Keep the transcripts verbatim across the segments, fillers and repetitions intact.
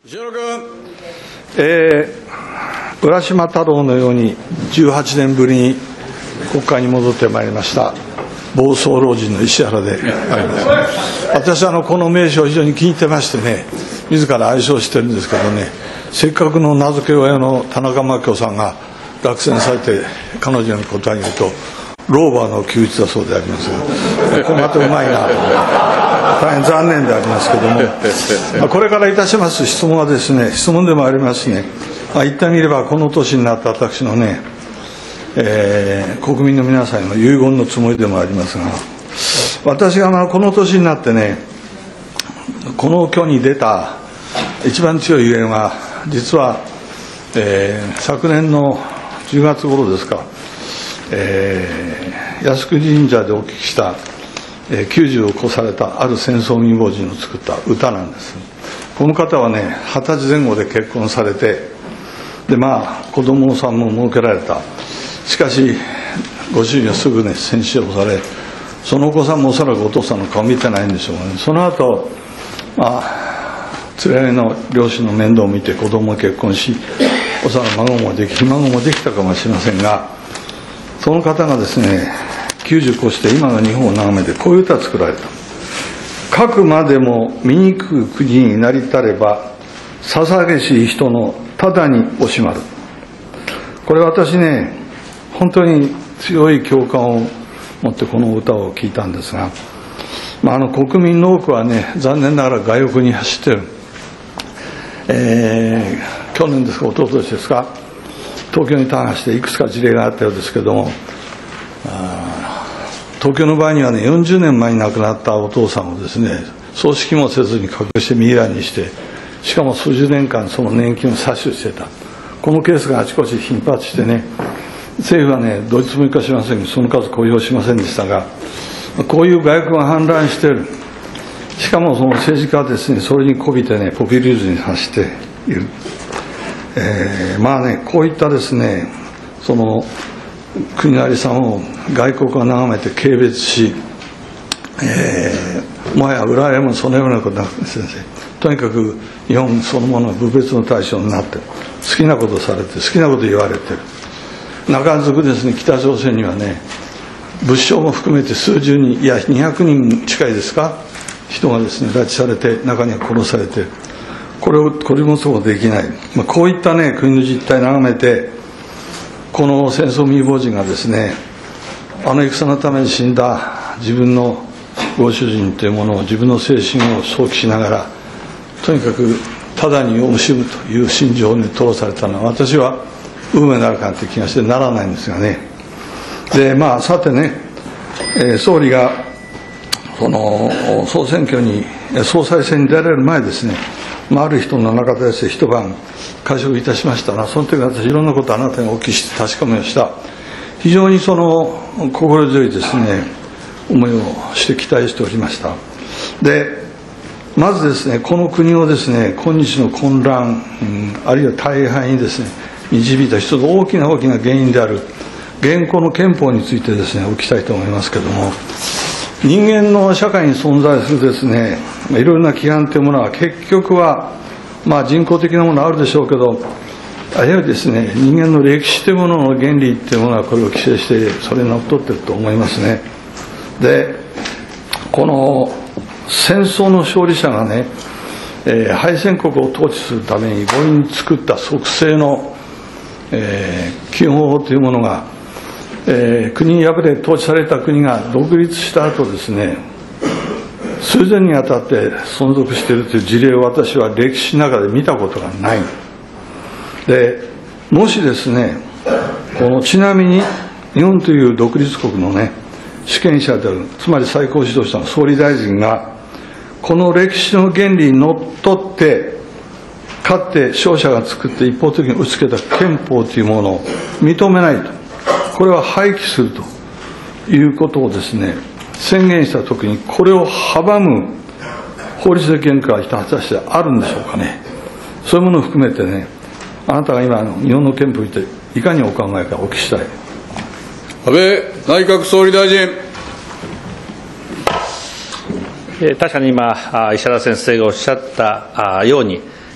石原君、えー、浦島太郎のようにじゅうはちねんぶりに国会に戻ってまいりました暴走老人の石原であります。私はあのこの名称を非常に気に入ってましてね、自ら愛称してるんですけどね、せっかくの名付け親の田中真紀子さんが落選されて、彼女の答えに言うと老婆の休日だそうでありますが、これまたうまいな大変残念でありますけども、これからいたします質問はですね、質問でもありますね、まあ、言ってみればこの年になった私のね、えー、国民の皆さんへの遺言のつもりでもありますが、私がまあこの年になってね、この挙に出た一番強いゆえんは、実は、えー、昨年のじゅうがつ頃ですか、えー、靖国神社でお聞きした、えー、きゅうじゅうを越されたある戦争未亡人の作った歌なんです。この方はね、はたちぜん後で結婚されて、でまあ子供さんも設けられた。しかしご主人はすぐね戦死をされ、そのお子さんもおそらくお父さんの顔見てないんでしょうね。その後、まあ連れ合いの両親の面倒を見て子供を結婚し、おそらく孫もできひ孫もできたかもしれませんが、その方がですねきゅうじゅう越して今の日本を眺めてこういう歌を作られた。かくまでも醜く国になりたれば、捧げし人のただに惜しまる。これ私ね、本当に強い共感を持ってこの歌を聴いたんですが、まあ、あの国民の多くはね、残念ながら外欲に走っている。えー、去年ですか、一昨年ですか、東京に大破していくつか事例があったようですけれども、東京の場合にはね、よんじゅうねんまえに亡くなったお父さんをですね、葬式もせずに隠してミイラにして、しかも数十年間その年金を詐取してた。このケースがあちこち頻発してね、政府はね、どういうつもりか知りませんが、その数公表しませんでしたが、こういう外国が氾濫している。しかもその政治家はですね、それにこびてね、ポピュリズムに走っている。えー、まあね、こういったですね、その国のありさまを外国が眺めて軽蔑し、えー、もはや羨むそのようなことなくですね、とにかく日本そのものが侮蔑の対象になって、好きなことされて、好きなこと言われている。中づくですね、北朝鮮にはね、物証も含めて数十人、いやにひゃくにん近いですか、人がですね拉致されて、中には殺されて、これをこれもそうできない、まあ、こういったね国の実態を眺めて、この戦争未亡人がですね、あの戦のために死んだ自分のご主人というものを、自分の精神を想起しながら、とにかくただに惜しむという心情に通されたのは、私は運命なるかという気がしてならないんですがね。でまあさてね、えー、総理がその総選挙に総裁選に出られる前ですね、まあ、ある人の中でですね、一晩会食いたしましたら、その時私いろんなことをあなたにお聞きして確かめました。非常にその心強いですね思いをして期待しておりました。でまずですね、この国をですね今日の混乱、うん、あるいは大敗にですね導いた一つ大きな大きな原因である現行の憲法についてですねお聞きしたいと思いますけれども、人間の社会に存在するですねいろいろな規範というものは結局は、まあ、人工的なものあるでしょうけど、あるいはですね人間の歴史というものの原理というものはこれを規制して、それにのっとっていると思いますね。でこの戦争の勝利者がね、えー、敗戦国を統治するために強引に作った即成の、えー、基本法というものが、えー、国に敗れ統治された国が独立した後ですね、数千にわたって存続しているという事例を私は歴史の中で見たことがない。でもしですね、このちなみに日本という独立国のね主権者である、つまり最高指導者の総理大臣がこの歴史の原理にのっとって、かつて勝者が作って一方的に打ち付けた憲法というものを認めないと、これは廃棄するということをですね宣言したときに、これを阻む法律的限界は果たしてあるんでしょうかね。そういうものを含めてね、あなたが今の日本の憲法についていかにお考えかお聞きしたい。 安倍内閣総理大臣。 確かに今、石原先生がおっしゃったように、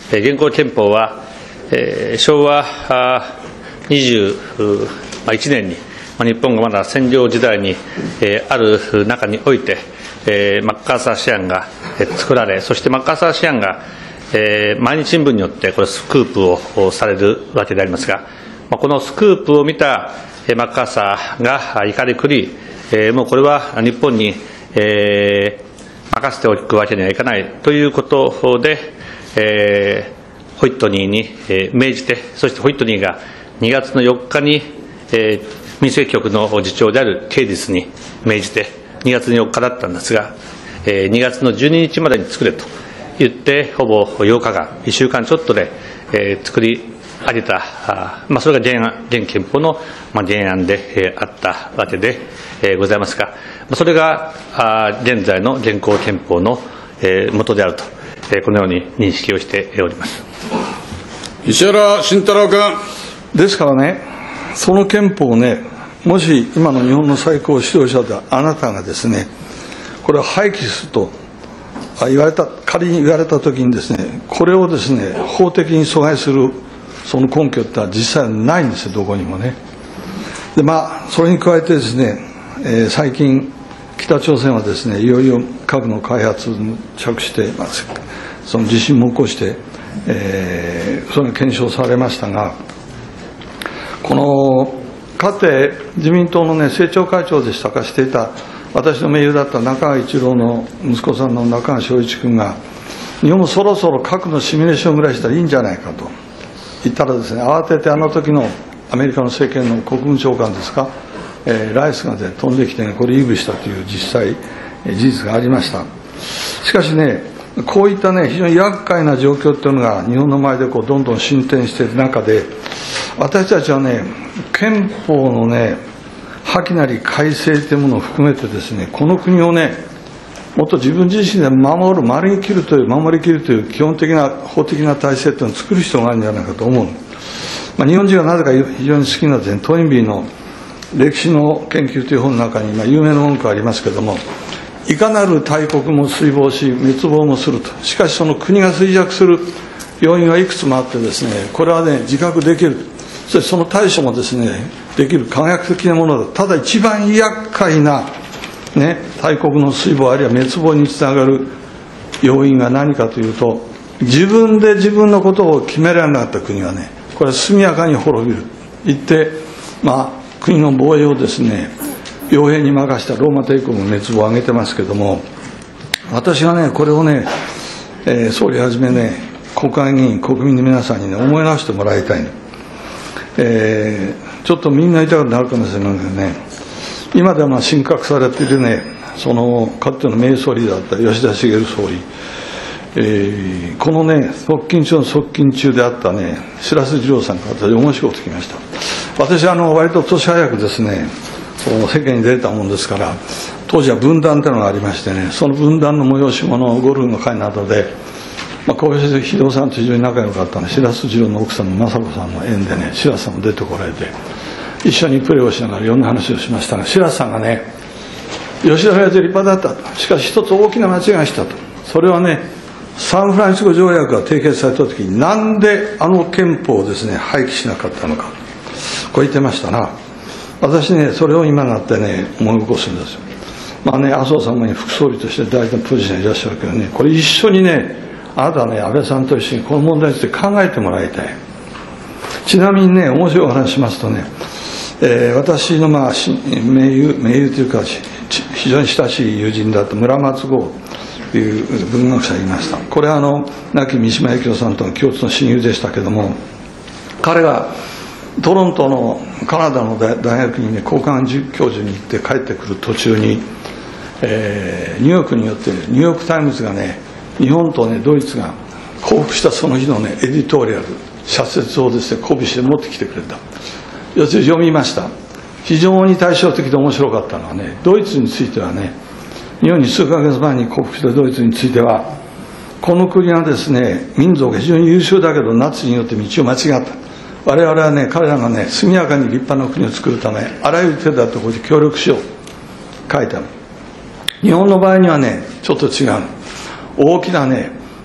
現行憲法は、えー、昭和にじゅういちねんに、日本がまだ占領時代に、えー、ある中において、えー、マッカーサー思案が、えー、作られ、そしてマッカーサー思案が、えー、毎日新聞によってこれスクープをされるわけでありますが、まあ、このスクープを見た、えー、マッカーサーが怒り狂い、えー、もうこれは日本に、えー、任せておくわけにはいかないということで、えー、ホイットニーに、えー、命じて、そしてホイットニーがにがつのよっかに、えー、民政局の次長であるケイディスに命じて、にがつのよっかだったんですが、えー、にがつのじゅうににちまでに作れと言って、ほぼようかかん、いっしゅうかんちょっとで、えー、作り上げた、あまあ、それが現案現憲法の、まあ、原案で、えー、あったわけで、えー、ございますが、それがあ現在の現行憲法の、えー、元であると、えー、このように認識をしております。 石原慎太郎君。 ですからね、その憲法をね、もし今の日本の最高指導者であなたがですね、これを廃棄すると言われた、仮に言われたときにですね、これをですね、法的に阻害するその根拠ってのは実際はないんですよ、どこにもね。で、まあ、それに加えてですね、えー、最近、北朝鮮はですね、いよいよ核の開発に着手して、まあ、その地震も起こして、えー、それが検証されましたが、このかつて自民党の、ね、政調会長でしたかしていた私の盟友だった中川一郎の息子さんの中川昭一君が、日本もそろそろ核のシミュレーションぐらいしたらいいんじゃないかと言ったらですね、慌ててあの時のアメリカの政権の国務長官ですか、えー、ライスが、ね、飛んできて、ね、これイブしたという実際、えー、事実がありました。しかしね、こういった、ね、非常に厄介な状況というのが日本の前でこうどんどん進展している中で、私たちはね、憲法のね、破棄なり改正というものを含めてですね、この国をね、もっと自分自身で守る、守りきるという、守りきるという基本的な法的な体制というのを作る必要があるんじゃないかと思う。まあ、日本人はなぜか非常に好きなですね、トインビーの歴史の研究という本の中に、まあ、有名な文句がありますけれども、いかなる大国も衰亡し、滅亡もすると。しかしその国が衰弱する要因はいくつもあってですね、これはね、自覚できる。そしてその対処もですね、できる科学的なものだ。ただ一番厄介な、ね、大国の衰亡あるいは滅亡につながる要因が何かというと、自分で自分のことを決められなかった国はね、これは速やかに滅びる。言って、まあ、国の防衛をですね、傭兵に任したローマ帝国の滅亡を挙げてますけれども、私はね、これをね、えー、総理はじめね、国会議員、国民の皆さんにね、思い直してもらいたいの。えー、ちょっとみんな痛くなるかもしれないけどね、今ではまあ神格されているね、そのかつての名総理だった吉田茂総理、えー、このね、側近中の側近中であったね、白洲二郎さんから私面白いこと聞きました。私はあの割と年早くですね、世間に出たもんですから、当時は分断というのがありましてね、その分断の催し物をゴルフの会などで、まあ、小林秀夫さんと非常に仲良かったので、白洲二郎の奥さんの雅子さんの縁でね、白洲さんも出てこられて、一緒にプレーをしながらいろんな話をしましたが、白洲さんがね、吉田が立派だったと。しかし一つ大きな間違いをしたと。それはね、サンフランシスコ条約が締結されたときに、なんであの憲法をですね、廃棄しなかったのか。こう言ってましたな。私ね、それを今になってね、思い起こすんですよ。まあね、麻生さんも副総理として大事なポジションにいらっしゃるけどね、これ一緒にね、あなたはね、安倍さんと一緒にこの問題について考えてもらいたい。ちなみにね、面白いお話しますとね、えー、私のまあ盟友、盟友というか、非常に親しい友人だった村松剛という文学者がいました。これはあの、亡き三島由紀夫さんとの共通の親友でしたけども、彼がトロントのカナダの大学にね、交換教授に行って帰ってくる途中に、えー、ニューヨークによってニューヨークタイムズがね、日本とね、ドイツが降伏したその日のね、エディトリアル、社説をですね、コピーして持ってきてくれた。要するに読みました。非常に対照的で面白かったのはね、ドイツについてはね、日本に数ヶ月前に降伏したドイツについては、この国はですね、民族が非常に優秀だけど、ナチによって道を間違った。我々はね、彼らがね、速やかに立派な国を作るため、あらゆる手だところで協力しよう。書いてある。日本の場合にはね、ちょっと違う。大きなね、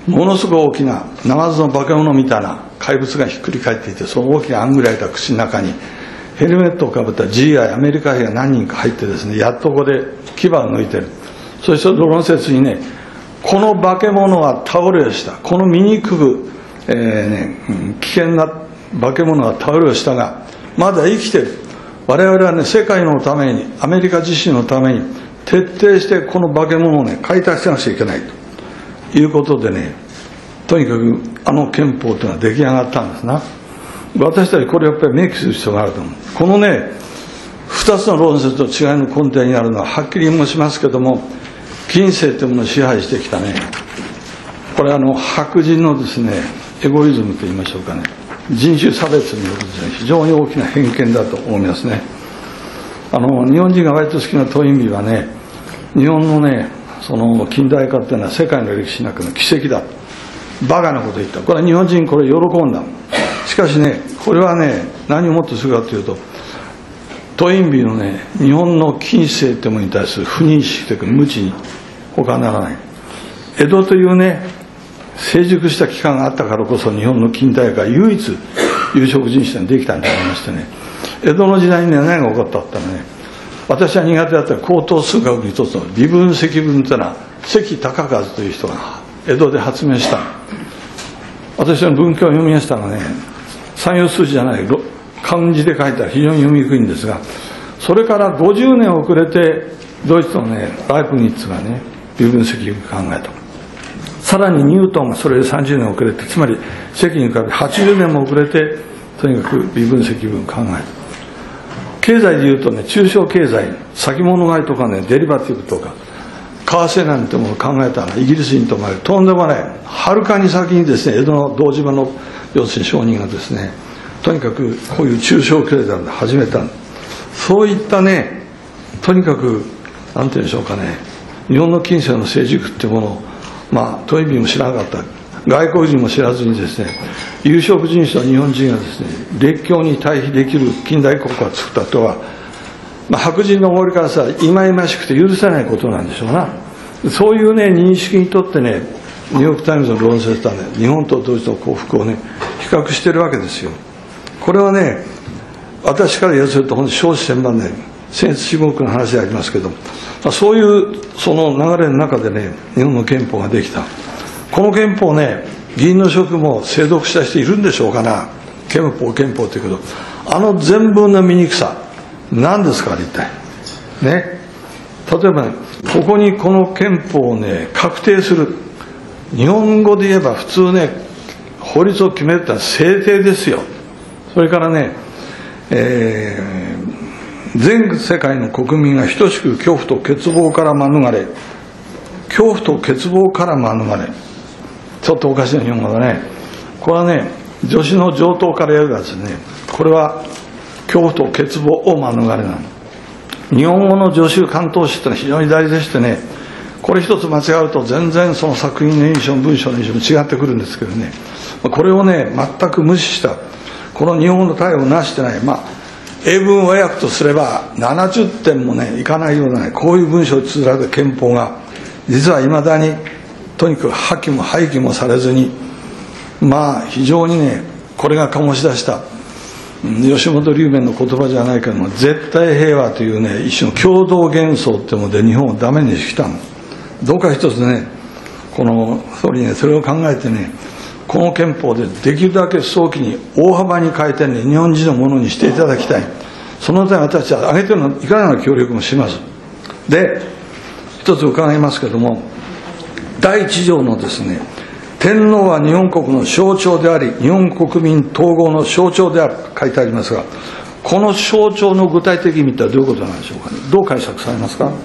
ものすごく大きなナマズの化け物みたいな怪物がひっくり返っていて、その大きなあんぐらいた口の中にヘルメットをかぶった ジーアイ アメリカ兵が何人か入ってですね、やっとここで牙を抜いてる。そしてドローン説にね、この化け物は倒れをした、この醜く、えーね、危険な化け物は倒れをしたがまだ生きてる。我々はね、世界のために、アメリカ自身のために徹底してこの化け物をね、開拓しなくちゃいけないということでね、とにかくあの憲法というのは出来上がったんですな。私たちこれやっぱり明記する必要があると思う。このね、二つの論説と違いの根底にあるのははっきり申しますけども、近世というものを支配してきたね、これはあの白人のですね、エゴイズムといいましょうかね、人種差別によるですね、非常に大きな偏見だと思いますね。あの日本人が割と好きなトインビはね、日本のね、その近代化っていうのは世界の歴史の中の奇跡だ、バカなこと言った。これは日本人これ喜んだ。しかしね、これはね、何をもってするかというと、トインビのね、日本の近世というものに対する不認識というか無知に他ならない。江戸というね、成熟した期間があったからこそ日本の近代化が唯一有色人種にできたんでありましてね、江戸の時代に、ね、何が起こったってのはね、私は苦手だった高等数学の一つの微分積分というのは関孝和という人が江戸で発明した。私の文献を読みましたがね、三要数字じゃない漢字で書いたら非常に読みにくいんですが、それからごじゅうねん遅れてドイツのね、ライプニッツがね、微分積分を考えた。さらにニュートンがそれでさんじゅうねん遅れて、つまり積に比べはちじゅうねんも遅れて、とにかく微分積分を考えた。経済でいうとね、中小経済、先物買いとかね、デリバティブとか為替なんてものを考えたのはイギリス人とまでとんでもない、はるかに先にですね、江戸の堂島の要するに商人がですね、とにかくこういう中小経済で始めた。そういったね、とにかくなんていうんでしょうかね、日本の近世の成熟っていうものを、まあトインビも知らなかった、外国人も知らずにですね、有色人種の日本人がですね、列強に対比できる近代国家を作ったとは、まあ、白人の森からさ、忌々しくて許せないことなんでしょうな。そういうね、認識にとってね、ニューヨークタイムズの論説はね、日本とドイツの幸福をね、比較してるわけですよ。これはね、私から言わせると本当に少子千万年、戦越至極の話でありますけど、まあ、そういうその流れの中でね、日本の憲法ができた。この憲法ね、議員の職も精読した人いるんでしょうかな。憲法憲法って言うけど、あの全文の醜さ何ですか、一体ね。例えばね、ここにこの憲法をね、確定する、日本語で言えば普通ね、法律を決めるってのは制定ですよ。それからね、えー、全世界の国民が等しく恐怖と欠乏から免れ、恐怖と欠乏から免れ、ちょっとおかしな日本語だね。これはね、助詞の上等からやるがですね、これは恐怖と欠乏を免れなの。日本語の助詞関東詞ってのは非常に大事でしてね、これ一つ間違うと全然その作品の印象、文章の印象も違ってくるんですけどね、これをね、全く無視した、この日本語の対応をなしてない、まあ、英文和訳とすればななじゅってんもね、いかないようなね、こういう文章を綴られた憲法が、実はいまだにとにかく破棄も廃棄もされずに、まあ非常にね、これが醸し出した吉本龍明の言葉じゃないけども、絶対平和というね、一種の共同幻想っていうもので日本をダメにしてきたの。どうか一つね、この総理ね、それを考えてね、この憲法でできるだけ早期に大幅に変えてね、日本人のものにしていただきたい。そのため私は挙げてるのいかがな協力もします。で、一つ伺いますけども、だいいち条のですね、天皇は日本国の象徴であり、日本国民統合の象徴であると書いてありますが、この象徴の具体的意味ってどういうことなんでしょうかね。どう解釈されますか。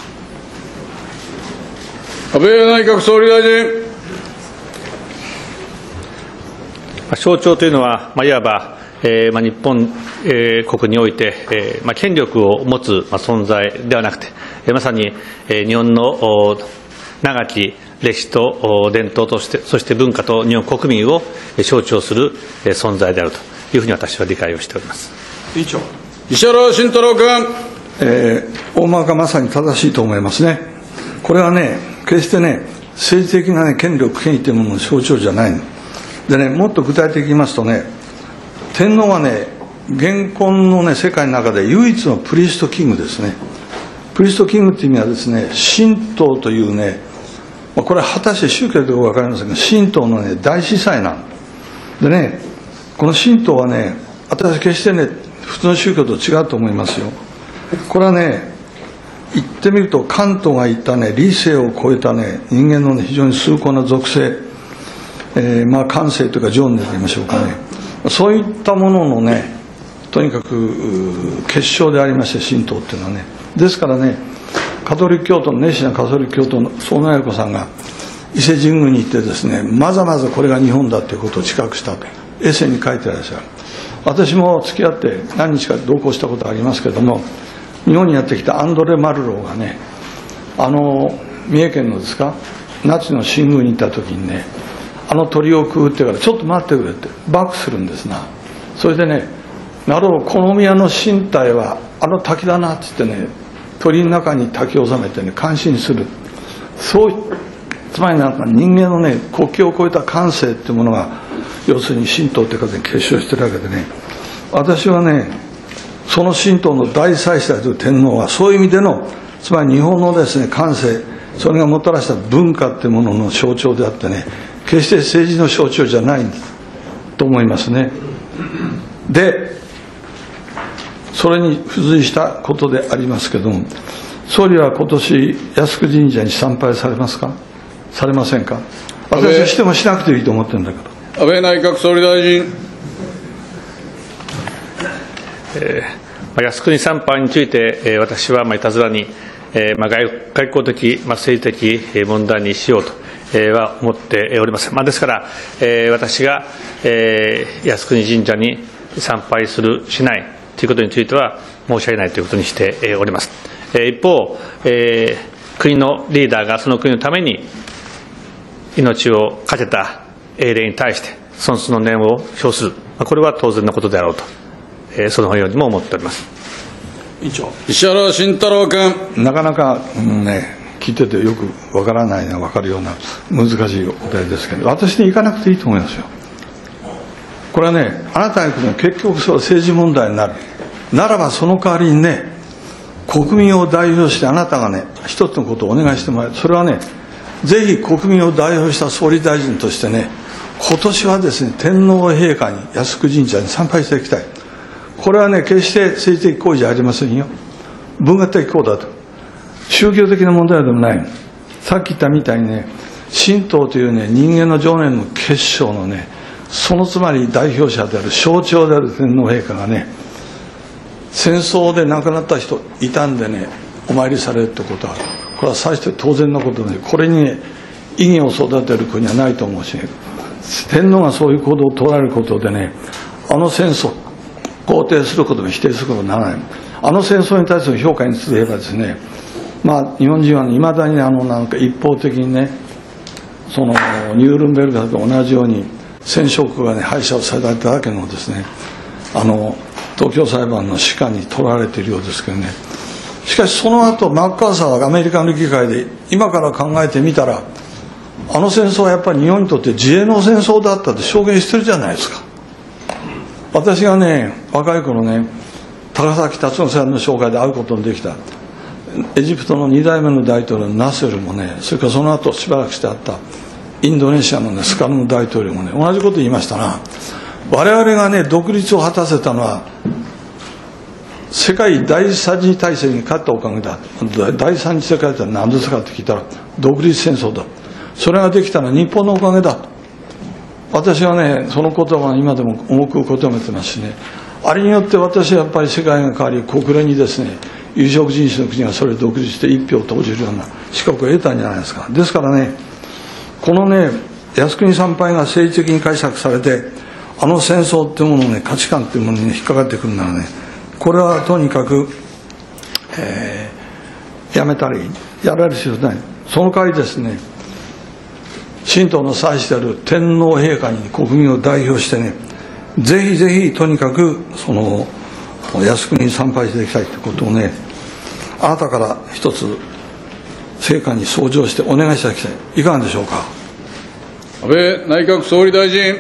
安倍内閣総理大臣。 象徴というのは、まあ、いわば、えーまあ、日本、えー、国において、えーまあ、権力を持つ、まあ、存在ではなくて、えー、まさに、えー、日本の長き歴史と伝統として、そして文化と日本国民を象徴する存在であるというふうに私は理解をしております。 委員長。 石原慎太郎君。 えー、大間がまさに正しいと思いますね。これはね、決してね、 政治的な、ね、権力、権威というものの象徴じゃないのでね、もっと具体的に言いますとね、天皇はね、現今の、ね、世界の中で唯一のプリストキングですね。プリストキングという意味はですね、神道というね、これは果たして宗教というか分かりませんが、神道の、ね、大司祭なんでね、この神道はね、私決してね、普通の宗教と違うと思いますよ。これはね、言ってみると関東が言ったね、理性を超えたね、人間の、ね、非常に崇高な属性、えー、まあ感性というか情念と言いましょうかね、そういったもののね、とにかく結晶でありまして、神道っていうのはね。ですからね、カトリック教徒の熱心なカトリック教徒の相馬弥子さんが伊勢神宮に行ってですね、まざまざこれが日本だということを自覚したとエッセイに書いてらっしゃる。私も付き合って何日か同行したことありますけれども、日本にやってきたアンドレ・マルローがね、あの三重県のですか、那智の神宮に行った時にね、あの鳥をくぐってからちょっと待ってくれってバックするんですな。それでね、なるほど、この宮の身体はあの滝だなって言ってね、鳥の中に滝を収めてね、感心する。そうつまりなんか人間のね、国境を越えた感性っていうものが、要するに神道ってことに結晶してるわけでね、私はね、その神道の大祭司である天皇はそういう意味での、つまり日本のですね、感性、それがもたらした文化っていうものの象徴であってね、決して政治の象徴じゃないと思いますね。で、それに付随したことでありますけども、総理は今年靖国神社に参拝されますか、されませんか。私はしてもしなくていいと思ってるんだけど。 安倍内閣総理大臣。 えー、靖国参拝について、えー、私はまあいたずらに、えーまあ、外, 外交的、まあ、政治的問題にしようと、えー、は思っておりません。まあ、ですから、えー、私が、えー、靖国神社に参拝する、しないということについては申し上げないということにしております。えー、一方、えー、国のリーダーがその国のために命を懸けた英霊に対して尊崇の念を表する、これは当然のことであろうと、えー、そのようにも思っております。 委員長、 石原慎太郎君。 なかなか、うんね、聞いててよくわからないな、わかるような難しいお答えですけど、私に行かなくていいと思いますよ。これはね、あなたが行くのは結局それは政治問題になる。ならばその代わりにね、国民を代表してあなたがね、一つのことをお願いしてもらえる。それはね、ぜひ国民を代表した総理大臣としてね、今年はですね、天皇陛下に靖国神社に参拝していきたい。これはね、決して政治的行為じゃありませんよ。文学的行為だと。宗教的な問題でもない。さっき言ったみたいにね、神道というね、人間の情念の結晶のね、そのつまり代表者である、象徴である天皇陛下がね、戦争で亡くなった人いたんでね、お参りされるってことは、これはさして当然のことで、これにね、意義を育てる国はないと思うし、ね、天皇がそういう行動を取られることでね、あの戦争、肯定することも否定することにならない。あの戦争に対する評価について言えばですね、まあ、日本人はいまだにあのなんか一方的にね、そのニュールンベルグと同じように戦勝国がね、敗者をされただけのですね、あの東京裁判の主家に取られているようですけどね。しかしその後マッカーサーはアメリカの議会で今から考えてみたら、あの戦争はやっぱり日本にとって自衛の戦争だったって証言してるじゃないですか。私がね、若い頃ね、高崎達夫さんの紹介で会うことのできたエジプトのに代目の大統領のナセルもね、それからその後しばらくしてあったインドネシアの、ね、スカルム大統領もね、同じこと言いましたな。我々がね、独立を果たせたのは世界第三次大戦に勝ったおかげだ。第三次世界大戦は何ですかって聞いたら、独立戦争だ。それができたのは日本のおかげだ。私はね、その言葉は今でも重く受け止めてますしね、あれによって私はやっぱり世界が変わり、国連にですね、有色人種の国がそれを独立して一票を投じるような資格を得たんじゃないですか。ですからね、このね、靖国参拝が政治的に解釈されて、あの戦争っていうもののね、価値観っていうものに、ね、引っかかってくるならね、これはとにかく、えー、やめたらいい。やられる必要ない。その代わりですね、神道の祭司である天皇陛下に国民を代表してね、ぜひぜひとにかくその靖国に参拝していきたいということをね、あなたから一つ成果に相乗してお願いしていただきたい。いかがでしょうか。 安倍内閣総理大臣。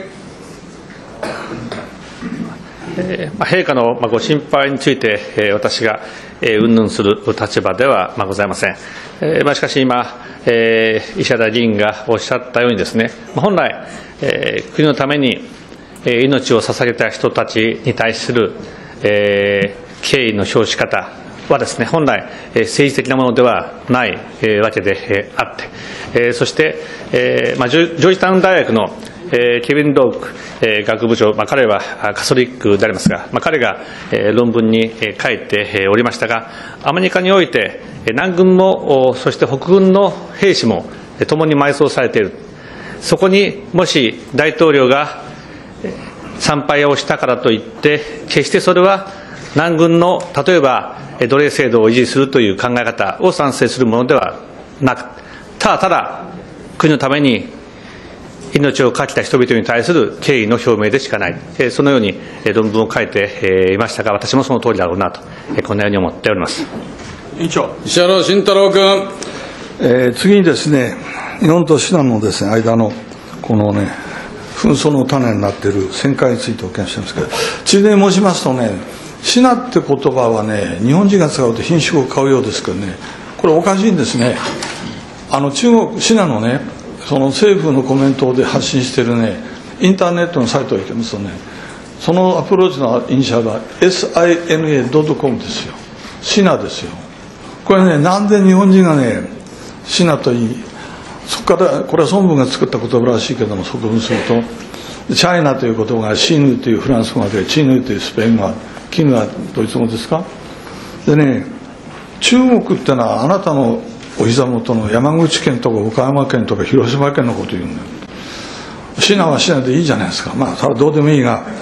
えーまあ、陛下のまあご心配について、えー、私が云々、えー、する立場ではまあございません。えーまあ、しかし今、えー、石原議員がおっしゃったようにですね、まあ、本来、えー、国のために、えー、命を捧げた人たちに対する、えー、敬意の表し方はですね、本来、えー、政治的なものではない、えー、わけで、えー、あって、えー、そして、えーまあ、ジョージタウン大学のえー、ケビン・ローク、えー、学部長、まあ、彼はカソリックでありますが、まあ、彼が、えー、論文に、えー、書いて、えー、おりましたが、アメリカにおいて、南軍も、そして北軍の兵士も、えー、共に埋葬されている。そこにもし大統領が参拝をしたからといって、決してそれは南軍の例えば奴隷制度を維持するという考え方を賛成するものではなく、ただただ国のために命を懸けた人々に対する敬意の表明でしかない、そのように論文を書いていましたが、私もその通りだろうなと、このように思っております。 委員長。 石原慎太郎君。 えー、次にですね、日本とシナのですね、間のこのね、紛争の種になっている旋回についてお聞きしてますけど、ついでに申しますとね、シナって言葉はね、日本人が使うと品種を買うようですけどね、これおかしいんですね。あの中国、シナのね、その政府のコメントで発信しているね、インターネットのサイトを行きますとね、そのアプローチのイニシャルは エスアイエヌエードットコム ですよ。シナですよ。これね、なんで日本人がね、シナといい、そこから、これは孫文が作った言葉らしいけども、そこをすると、チャイナという言葉がシヌというフランス語で、チヌというスペイン語が、キヌはドイツ語ですか。でね、中国ってのはあなたのお膝元の山口県とか岡山県とか広島県のこと言うんだよ。シナはシナでいいじゃないですか。まあそれはどうでもいいが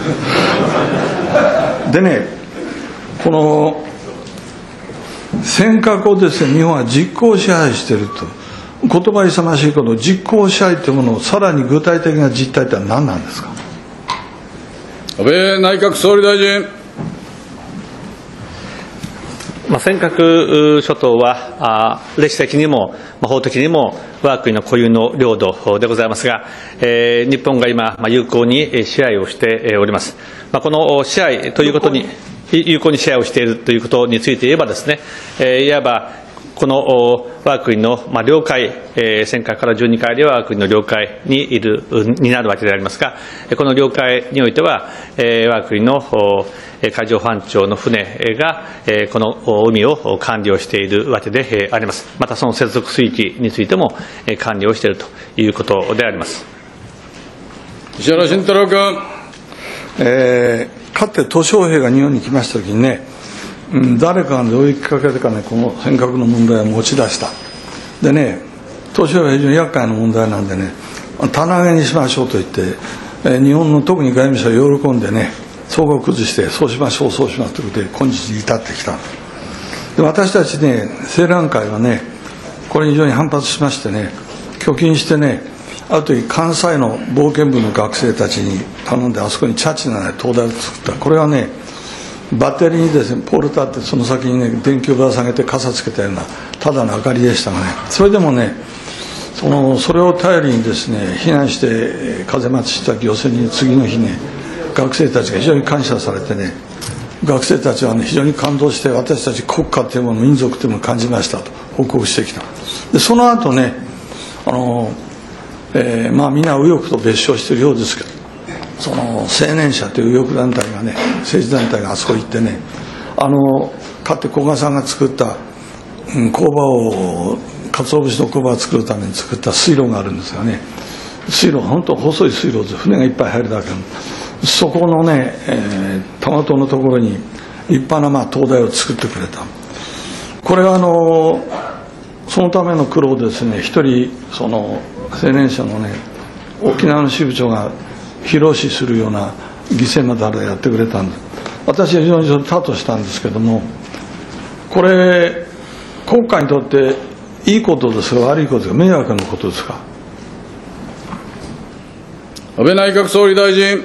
でね、この尖閣をですね、日本は実効支配していると。言葉勇ましいこと実効支配というものをさらに具体的な実態って何なんですか。 安倍内閣総理大臣。 まあ、尖閣諸島は歴史的にも法的にも我が国の固有の領土でございますが、えー、日本が今、まあ、有効に支配をしております。まあ、この支配ということに有効に支配をしているということについて言えばですね、えー、いわばこの我が国の、まあ、領海、えー、尖閣からじゅうにかいでは我が国の領海にいるになるわけでありますが、この領海においては、えー、我が国の海上保安庁の船が、えー、この海を管理をしているわけであります。またその接続水域についても管理をしているということであります。 石原慎太郎君。 えー、かつて鄧小平が日本に来ましたときにね、うん、誰かがどういうきっかけでかね、この尖閣の問題を持ち出した。でね、鄧小平は非常に厄介な問題なんでね、棚上げにしましょうと言って、えー、日本の特に外務省は喜んでね、相互を崩して、そうしましょう、そうしますということで、今日に至ってきた。で、私たちね、青嵐会はね、これに非常に反発しましてね、挙金してね、ある時関西の冒険部の学生たちに頼んで、あそこにチャチのない灯台を作った。これはね、バッテリーにですね、ポールタってその先にね、電球をぶら下げて傘つけたような、ただの明かりでしたがね、それでもね、その、それを頼りにですね、避難して風待ちした漁船に次の日ね、学生たちが非常に感謝されてね、学生たちはね、非常に感動して、私たち国家というもの、民族というものを感じましたと報告してきた。で、その後ね、あの、えー、まあみんな右翼と別称しているようですけど、その青年者という右翼団体がね、政治団体があそこ行ってね、あの、かつて古賀さんが作った、うん、工場を、鰹節の工場を作るために作った水路があるんですがね、水路、本当細い水路で船がいっぱい入るだけの、そこのね、えー、玉島のところに立派なまあ灯台を作ってくれた。これはあのそのための苦労ですね、一人その青年者のね、沖縄の支部長が披露しするような犠牲までやってくれたんです。私は非常にそれ多としたんですけども、これ国家にとっていいことですか悪いことですか、迷惑なことですか。 安倍内閣総理大臣。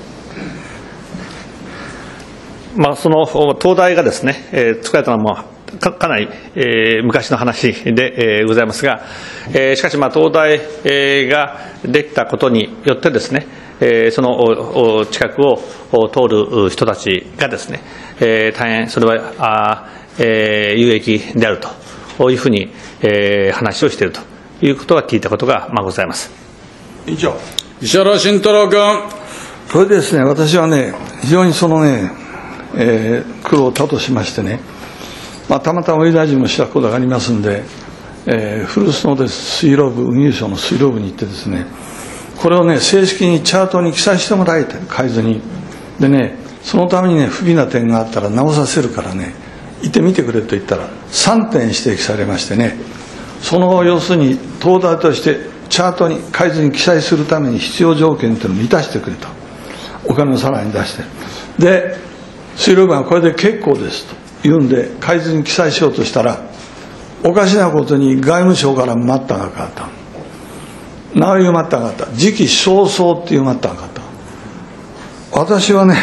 まあ、その灯台がですね、えー、作られたのも、 か, かなり、えー、昔の話で、えー、ございますが、えー、しかし、まあ、東大、えー、ができたことによってですね、えー、その近くを通る人たちがですね、えー、大変それはあ、えー、有益であるというふうに、えー、話をしているということが聞いたことが、まあ、ございます。 以上。 石原慎太郎君。 これですね、私はね、非常にそのね、えー、苦労を多としましてね、まあ、たまたま上大臣もしたことがありますんで、えー、古巣のです水路部、運輸省の水路部に行ってですね、これをね、正式にチャートに記載してもらいたい、海図に。でね、そのためにね、不備な点があったら直させるからね、行ってみてくれと言ったら、さんてん指摘されましてね、その要するに、東大としてチャートに、海図に記載するために必要条件というのを満たしてくれと。お金をさらに出して。で、水路部はこれで結構ですと言うんで、海図に記載しようとしたら、おかしなことに外務省から待ったがかかった。なおいう待ったがかった。時期尚早っていう待ったがかった。私はね、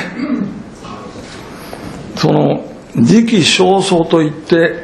その、時期尚早といって、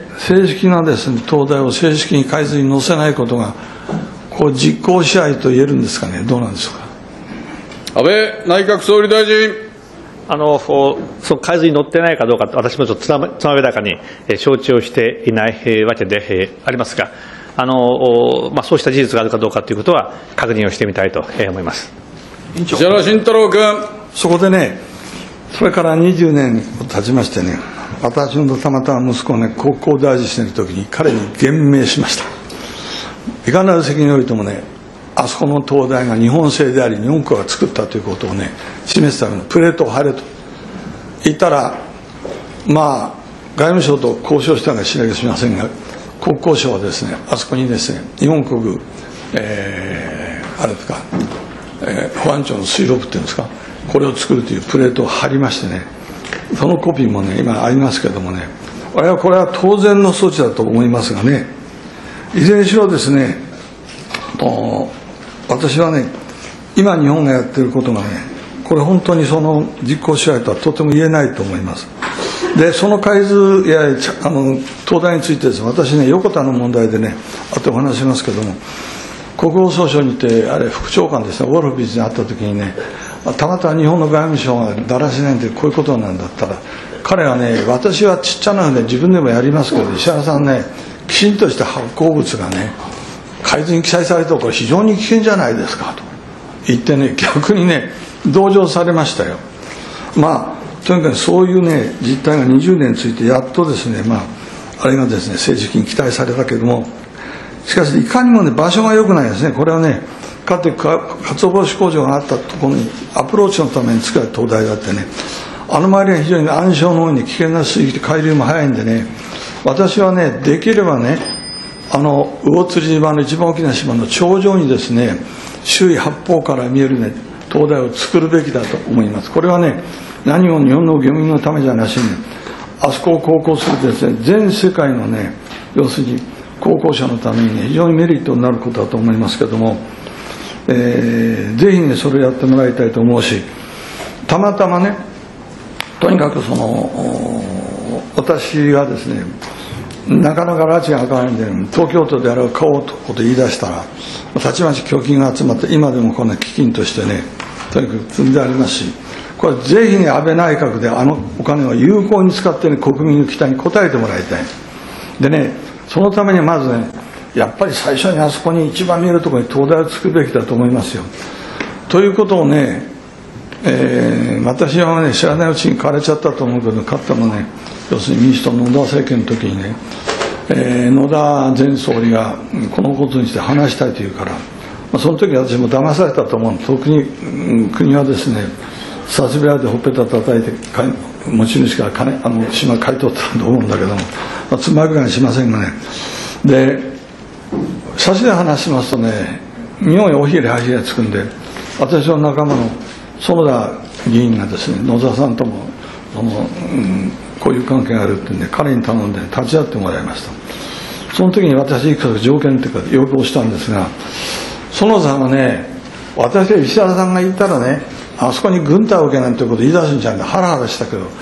正式なですね、東大を正式に海図に載せないことが、こう実効支配と言えるんですかね、どうなんですか。 安倍内閣総理大臣。 あのその海図に載ってないかどうか、私もちょっとつまびらかに承知をしていないわけでありますが、あの、まあ、そうした事実があるかどうかということは、確認をしてみたいと思います。 石原慎太郎君。 そこでね、それからにじゅうねん経ちましてね、私のたまたま息子をね、高校大事しているときに、彼に言明しました。いかなる責任においてもね、あそこの東大が日本製であり、日本校が作ったということをね、示すためのプレートを貼れと言ったら、まあ、外務省と交渉したのか知らしませんが、国交省はですね、あそこにですね、日本国、えー、あれですか、えー、保安庁の水路部っていうんですか、これを作るというプレートを貼りましてね、そのコピーもね、今ありますけれどもね、我々はこれは当然の措置だと思いますがね、いずれにしろですね、私はね、今日本がやっていることがね、これ本当にその実効支配とはとても言えないと思います。で、その海図やあの東大についてですね、私ね、横田の問題でね、あとお話しますけども、国防総省にて、あれ、副長官ですね、ウォルフィスに会った時にね、たまたま日本の外務省がだらしないんで、こういうことなんだったら、彼はね、私はちっちゃなので自分でもやりますけど、石原さんね、きちんとした発行物がね、海図に記載されたらこれ非常に危険じゃないですかと言ってね、逆にね、同情されましたよ。まあ、とにかくそういうね、実態がにじゅうねんついて、やっとですね、まあ、あれがですね、正式に期待されたけども、しかし、いかにもね、場所が良くないですね。これはね、かつてかつお節工場があったところにアプローチのために作られた灯台があってね、あの周りは非常に暗礁の多いに危険な水域で海流も速いんでね、私はね、できればね、あの魚釣島の一番大きな島の頂上にですね、周囲八方から見えるね、灯台を作るべきだと思います。これはね、何も日本の漁民のためじゃなしに、あそこを航行するとですね、全世界のね、要するに航行者のために、ね、非常にメリットになることだと思いますけども、えー、ぜひね、それをやってもらいたいと思うし、たまたまね、とにかくその、私がですね、なかなか拉致が開かないんで、東京都であれを買おうとこと言い出したら、たちまち供給が集まって、今でもこの基金としてね、とにかく積んでありますし、これぜひね、安倍内閣であのお金を有効に使ってね、国民の期待に応えてもらいたい。でね、そのためにまずね、やっぱり最初にあそこに一番見えるところに灯台を作るべきだと思いますよ。ということをね、えー、私はね、知らないうちに変われちゃったと思うけど、かつてもね、要するに民主党の野田政権の時にね、えー、野田前総理がこのことにして話したいと言うから、まあ、その時私も騙されたと思う。特に、うん、国はですね、サスベラでほっぺた叩いて持ち主から金あの島買い取ったと思うんだけども、まあ、つまぐらいしませんがね。で、差しで話しますとね、日本へおひれはひれつくんで、私の仲間の園田議員がですね、野田さんともその、うん、こういう関係があるってんで、彼に頼んで立ち会ってもらいました。その時に私いくつか条件というか要望したんですが、園田さんはね、私は石原さんが言ったらね、あそこに軍隊を受けなんてことを言い出すんじゃないか、ハラハラしたけど、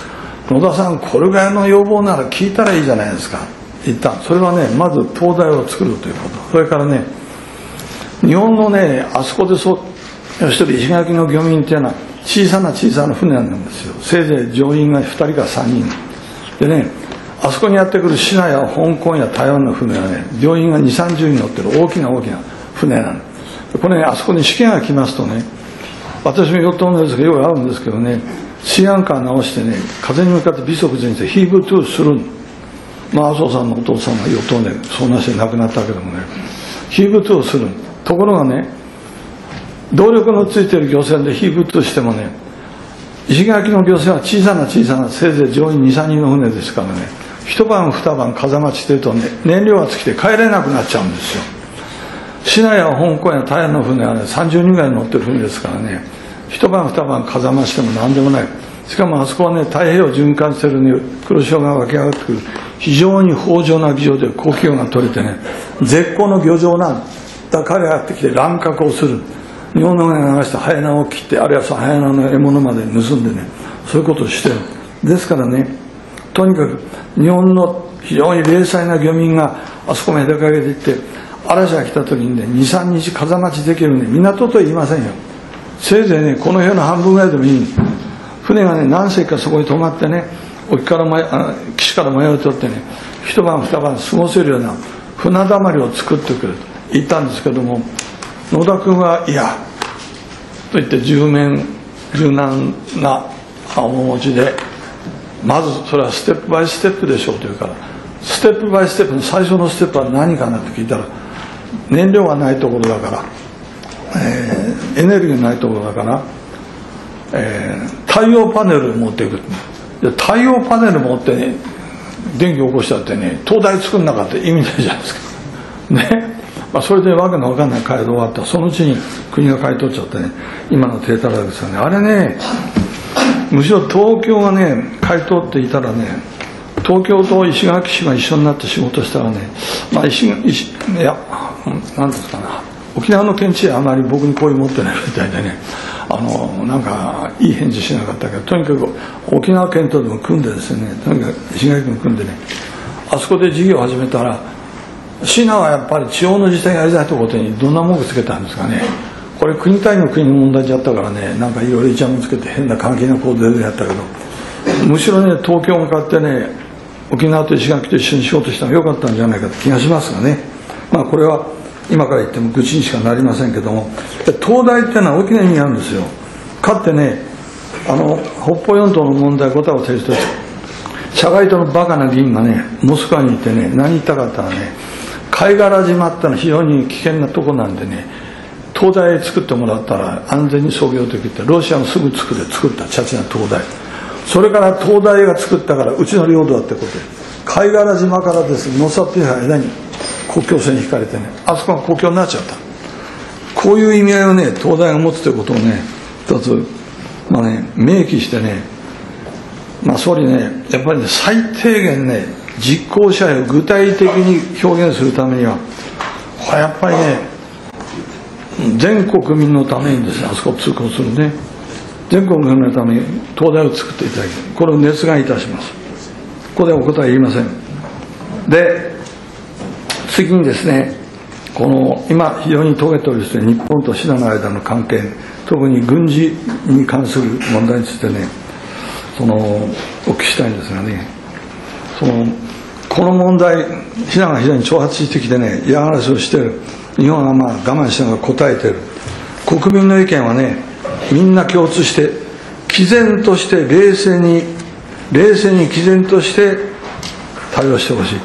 野田さん、これぐらいの要望なら聞いたらいいじゃないですか、一旦。それはね、まず灯台を作るということ。それからね、日本のね、あそこでそう要してる石垣の漁民っていうのは、小さな小さな船なんですよ。せいぜい乗員がふたりかさんにん。でね、あそこにやってくるシナや香港や台湾の船はね、乗員がにじゅう、さんじゅうにん乗ってる大きな大きな船なの。これね、あそこに試験が来ますとね、私もヨットのですがよくあるんですけどね、シアンカー直してね、風に向かって微速前進ヒーブトゥーする。まあ麻生さんのお父さんがヨットでそうなして亡くなったけどもね、ヒーブトゥーする。ところがね、動力のついている漁船でヒーブトゥーしてもね、石垣の漁船は小さな小さなせいぜい乗員にじゅう、さんにんの船ですからね、一晩二晩風待ちしてるとね、燃料が尽きて帰れなくなっちゃうんですよ。シナや香港や台湾の船はね、さんじゅうにんぐらい乗ってる船ですからね、一晩二晩風待ちしても何でもない。しかもあそこはね、太平洋を循環してるね、黒潮が湧き上がってくる非常に豊穣な漁場で高気温が取れてね、絶好の漁場なんだからやってきて乱獲をする。日本の船流してハエナを切って、あるいはそのハエナの獲物まで盗んでね、そういうことをしてる。ですからね、とにかく日本の非常に零細な漁民があそこまで出かけていって、嵐が来た時にね、に、さんにち風待ちできるね、港とは言いませんよ。せいぜいね、この辺の半分ぐらいでもいい。船がね、何隻かそこに止まってね、沖から前あ岸から前を取ってね、一晩二晩過ごせるような船だまりを作ってくれと言ったんですけども、野田君はいやと言って柔軟柔軟な面持ちで、まずそれはステップバイステップでしょうというから、ステップバイステップの最初のステップは何かなって聞いたら、燃料がないところだから、えー、エネルギーがないところだから、えー、太陽パネルを持っていく。で太陽パネル持ってね、電気を起こしたってね、灯台作んなかったら意味ないじゃないですかね。まあ、それでわけのわかんない街道終わった。そのうちに国が買い取っちゃってね、今の低たらくですよね。あれね、むしろ東京がね買い取っていたらね、東京と石垣市が一緒になって仕事したらね、まあ石石いや何ですかな、沖縄の県知事はあまり僕に好意持ってないみたいでね、あのなんかいい返事しなかったけど、とにかく沖縄県とでも組んでですね、とにかく石垣県組んでね、あそこで事業を始めたら、シナはやっぱり地方の自治体がやりたいということにどんな文句つけたんですかね。これ国単位の国の問題じゃったからね、なんかいろいろイチャモンつけて変な関係な行動でやったけど、むしろね東京向かってね、沖縄と石垣と一緒にしようとしたらよかったんじゃないかという気がしますがね。まあこれは今から言っても愚痴にしかなりませんけども、東大っていうのは大きな意味があるんですよ。かってね、あの北方四島の問題ごたごたして社外党のバカな議員がねモスクワに行ってね、何言ったかったらね、貝殻島ってのは非常に危険なとこなんでね、灯台作ってもらったら安全に操業できて、ロシアもすぐ作って作ったチャチな灯台、それから灯台が作ったからうちの領土だってことで、貝殻島からですね、ノサっていう間に国境線に引かれてね、あそこが国境になっちゃった。こういう意味合いをね灯台が持つということをね、一つまあね明記してね、まあ総理ね、やっぱりね最低限ね実行者を具体的に表現するためには、これやっぱりね全国民のためにですね、あそこを通行するね、全国民のために灯台を作っていただき、これを熱願いたします。ここでお答え言いません。で次にですね、この今非常に遂げておるですね、日本とシナの間の関係、特に軍事に関する問題についてね、そのお聞きしたいんですがね、そのこの問題、シナが非常に挑発してきてね、嫌がらせをしている、日本はまあ我慢しながら答えている、国民の意見はねみんな共通して毅然として冷静に冷静に毅然として対応してほしい。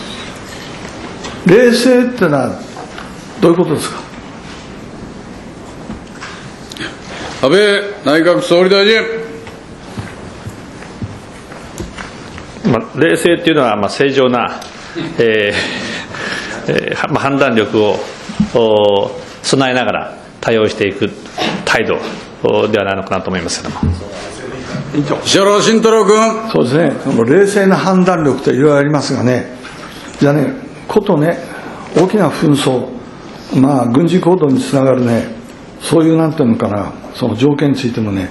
冷静ってのはどういうことですか。 安倍内閣総理大臣。 まあ、冷静というのはまあ正常な、えーえーまあ、判断力を備えながら対応していく態度ではないのかなと思いますけども。 石原慎太郎君。 そうですね、その冷静な判断力といろいろありますがね、じゃあね、ことね、大きな紛争、まあ軍事行動につながるね、そういうなんていうのかな、その条件についてもね、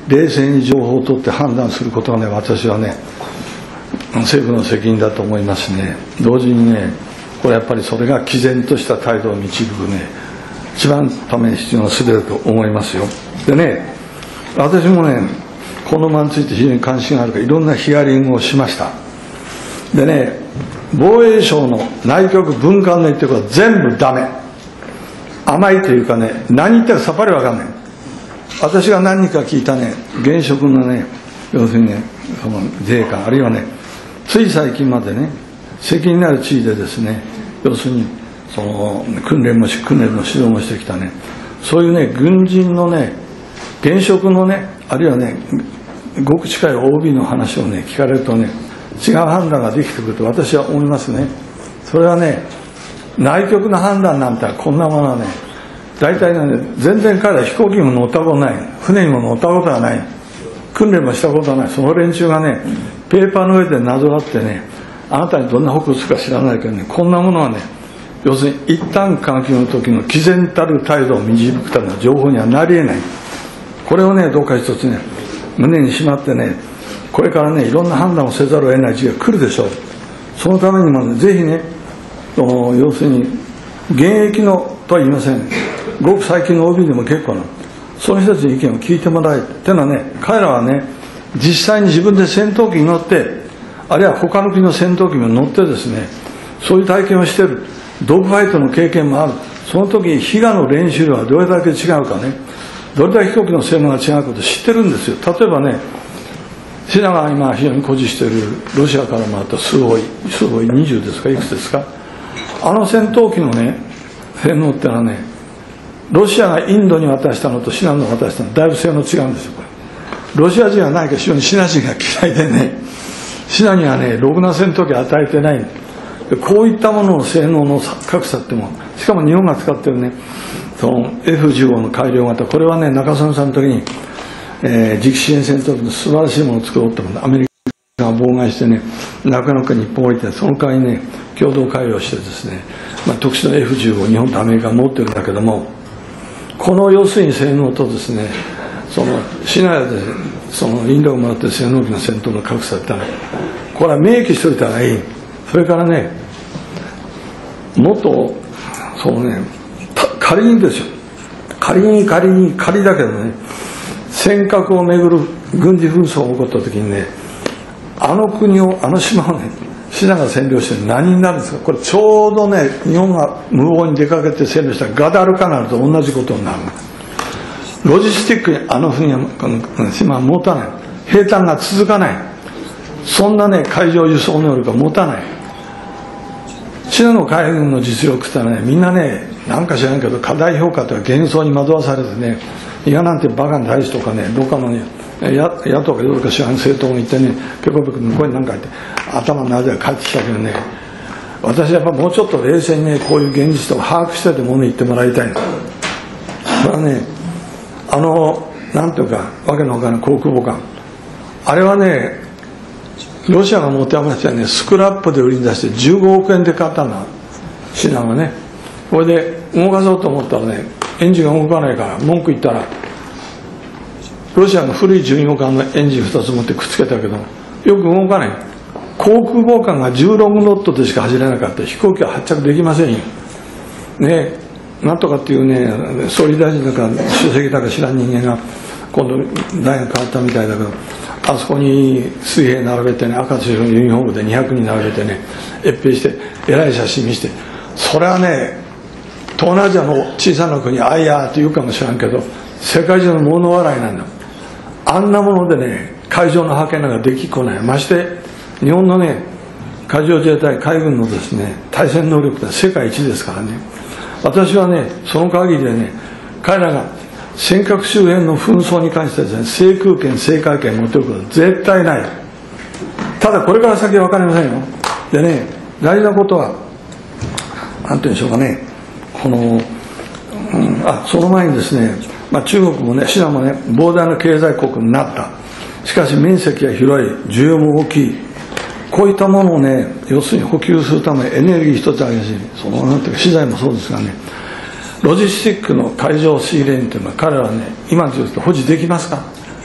冷静に情報を取って判断することがね、私はね、政府の責任だと思いますね。同時にね、これやっぱりそれが毅然とした態度を導くね、一番ために必要な術だと思いますよ。でね、私もね、この間について非常に関心があるからいろんなヒアリングをしました。でね、防衛省の内閣文官の言ってることは全部ダメ、甘いというかね、何言ってるかさっぱり分かんない。私が何人か聞いたね、現職のね、要するにね、その自衛官あるいはね、つい最近までね、責任ある地位でですね、要するにその訓練もし訓練の指導もしてきたね、そういうね、軍人のね、現職のね、あるいはね、ごく近い オービー の話をね、聞かれるとね、違う判断ができてくると私は思いますね。それはね、内局の判断なんてこんなものはね、大体ね、全然彼ら飛行機にも乗ったことない、船にも乗ったことはない、訓練もしたことはない、その連中がね、ペーパーの上でなぞらってね、あなたにどんな報告するか知らないけどね、こんなものはね、要するに一旦換気の時の毅然たる態度を導くための情報にはなり得ない。これをね、どうか一つね、胸にしまってね、これからね、いろんな判断をせざるを得ない時期が来るでしょう。そのためにもね、ぜひね、要するに現役のとは言いません、ごく最近の オービー でも結構な、そういう人たちの意見を聞いてもらえっていうのはね、彼らはね、実際に自分で戦闘機に乗って、あるいは他の国の戦闘機に乗ってですね、そういう体験をしている、ドッグファイトの経験もある、その時比嘉の練習量はどれだけ違うかね、どれだけ飛行機の性能が違うことを知ってるんですよ。例えばね、シナが今非常に誇示しているロシアからもらったスホイ、スホイにじゅうですか、いくつですか、あの戦闘機のね、性能ってのはね、ロシアがインドに渡したのとシナの渡したのだいぶ性能違うんですよ。これロシア人は何か非常にシナ人が嫌いでね、シナにはね、ろくな戦闘機を与えてない。こういったものの性能の格差っても、しかも日本が使ってるね、その エフじゅうご の改良型、これはね、中曽根さんの時に、えー、次期支援戦闘機の素晴らしいものを作ろうと思って、アメリカが妨害してね、なかなか日本を置いて、その代わりにね、共同改良してですね、まあ、特殊な エフじゅうご を日本とアメリカが持ってるんだけども、この要するに性能とですね、その市内でそのインドがもらってる性能機の戦闘の格差ってのは、これは明記しておいたらいい。それからね、もっとそうね、仮にですよ、仮に仮に仮だけどね、尖閣をめぐる軍事紛争が起こった時にね、あの国を、あの島をね、シナが占領して何になるんですか。これちょうどね、日本が無謀に出かけて占領したガダルカナルと同じことになる。ロジスティックにあの国はこの島は持たない、兵站が続かない、そんなね、海上輸送能力は持たない。シナの海軍の実力ってのはね、みんなね、なんか知らんけど過大評価とか幻想に惑わされてね、いやなんてバカな大使とかね、どっかのね、野党かどうか知らん政党が行ってね、ペコペコ向こうに何か言って頭の中で帰ってきたけどね、私はやっぱもうちょっと冷静にね、こういう現実とか把握しててもの言ってもらいたいの。それはね、あのなんていうかわけのわからない航空母艦、あれはね、ロシアが持て余してね、スクラップで売りに出してじゅうごおくえんで買ったんだ、シナがね。これで動かそうと思ったらね、エンジンが動かないから文句言ったら、ロシアの古い巡洋艦のエンジンふたつ持ってくっつけたけどよく動かない。航空母艦がじゅうろくノットでしか走れなかった飛行機は発着できませんよね。なんとかっていうね、総理大臣だか主席だか知らん人間が今度代が変わったみたいだけど、あそこに水兵並べてね、赤と白のユニフォームでにひゃくにん並べてね、閲兵してえらい写真見せて、それはね、東南アジアの小さな国あいやーって言うかもしれんけど、世界中の物笑いなんだ。あんなものでね、海上の派遣なんかできっこない。まして日本のね、海上自衛隊海軍のですね、対戦能力って世界一ですからね。私はね、その限りでね、彼らが尖閣周辺の紛争に関してですね、制空権制海権を持っていることは絶対ない。ただこれから先は分かりませんよ。でね、大事なことは何て言うんでしょうかね、この、うん、あその前にですね、まあ、中国もね、シナもね、膨大な経済国になった。しかし面積が広い、需要も大きい。こういったものをね、要するに補給するためエネルギー一つあげるし、そのなんていうか資材もそうですがね、ロジスティックの海上シーレーンというのは彼らはね、今の状況で保持できますか。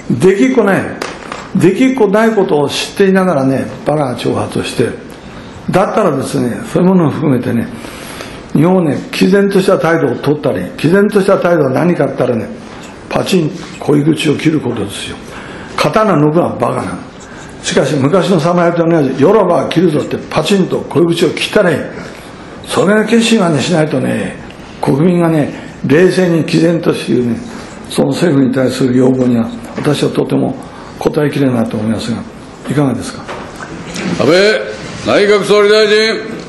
できっこない、できっこないことを知っていながらね、バカな挑発をして、だったらですね、そういうものを含めてね、日本はね、毅然とした態度を取ったり、毅然とした態度は何かあったらね、パチン、恋口を切ることですよ。刀抜くのはバカなの。しかし昔の侍と同じ、よろば切るぞってパチンと恋口を切ったらいい。それが決心はね、しないとね、国民がね、冷静に毅然としていうね、その政府に対する要望には、私はとても応えきれないと思いますが、いかがですか。 安倍内閣総理大臣。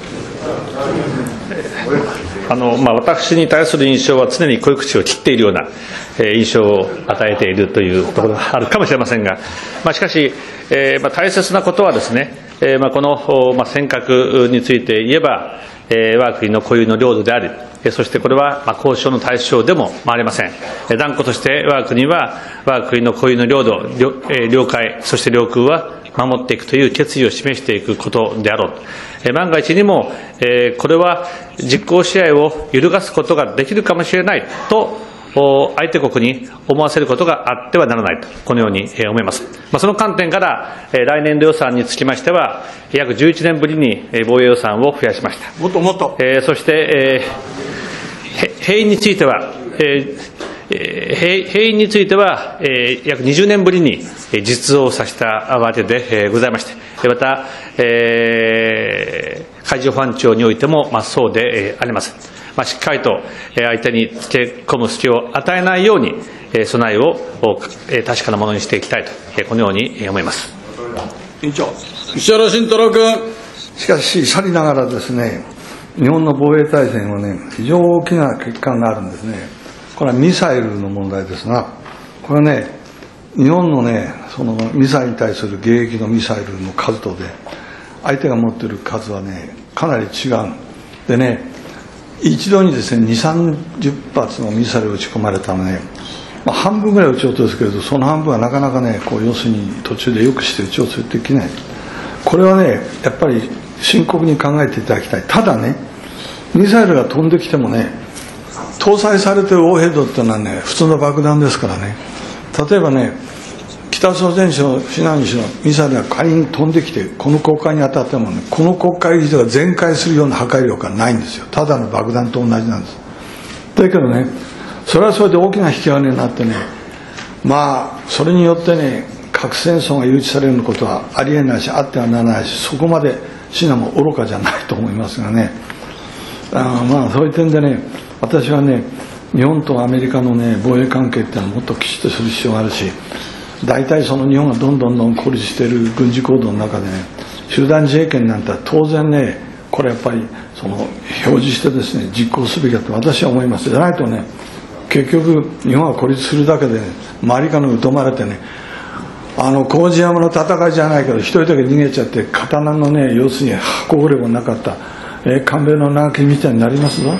あのまあ、私に対する印象は常に恋口を切っているような、えー、印象を与えているというところがあるかもしれませんが、まあ、しかし、えーまあ、大切なことはですね、えーまあ、この、まあ、尖閣について言えば、えー、我が国の固有の領土であり、そしてこれは、まあ、交渉の対象でもありません。断固として我が国は我が国の固有の領土、領、えー、領海、そして領空は守っていくという決意を示していくことであろうと。えー、万が一にも、えー、これは実効支配を揺るがすことができるかもしれないと相手国に思わせることがあってはならないと、このように思います。まあ、その観点から、来年度予算につきましては、約じゅういちねんぶりに防衛予算を増やしました。 もっともっと。 えー、そして、えー、兵員については、えー、兵, 兵員については、えー、約にじゅうねんぶりに実動させたわけでございまして、また、えー、海上保安庁においても、まあ、そうであります。まあ、しっかりと相手につけ込む隙を与えないように、備えを確かなものにしていきたいと、このように思います。 委員長。 石原慎太郎君。 しかし、さりながらですね、日本の防衛体制はね、非常に大きな欠陥があるんですね。これはミサイルの問題ですが、これはね、日本のね、そのミサイルに対する迎撃のミサイルの数とで、相手が持っている数はね、かなり違う。でね、一度にですね、にじゅう、さんじゅっぱつのミサイルを撃ち込まれたのね、まあ、半分ぐらい撃ち落とすけれど、その半分はなかなかね、こう要するに途中でよくして撃ち落とできない。これはね、やっぱり深刻に考えていただきたい。ただね、ミサイルが飛んできてもね、搭載されているオーヘッドっていうのはね、普通の爆弾ですからね、例えばね、北朝鮮市のシナン市のミサイルが仮に飛んできて、この国会に当たってもね、この国会議事が全壊するような破壊力はないんですよ。ただの爆弾と同じなんです。だけどね、それはそれで大きな引き金になってね、まあ、それによってね、核戦争が誘致されることはありえないし、あってはならないし、そこまでシナも愚かじゃないと思いますがね、あまあ、そういう点でね、私はね、日本とアメリカのね、防衛関係っていうのはもっときちっとする必要があるし、大体その日本がどんどんどん孤立している軍事行動の中でね、集団自衛権なんて当然ね、これやっぱりその表示してですね、実行すべきだと私は思います。じゃないとね、結局日本は孤立するだけで、ね、周りからの疎まれてね、あの麹山の戦いじゃないけど一人だけ逃げちゃって刀のね、要するに箱掘れもなかった、えー、官兵衛の長きみたいになりますぞ。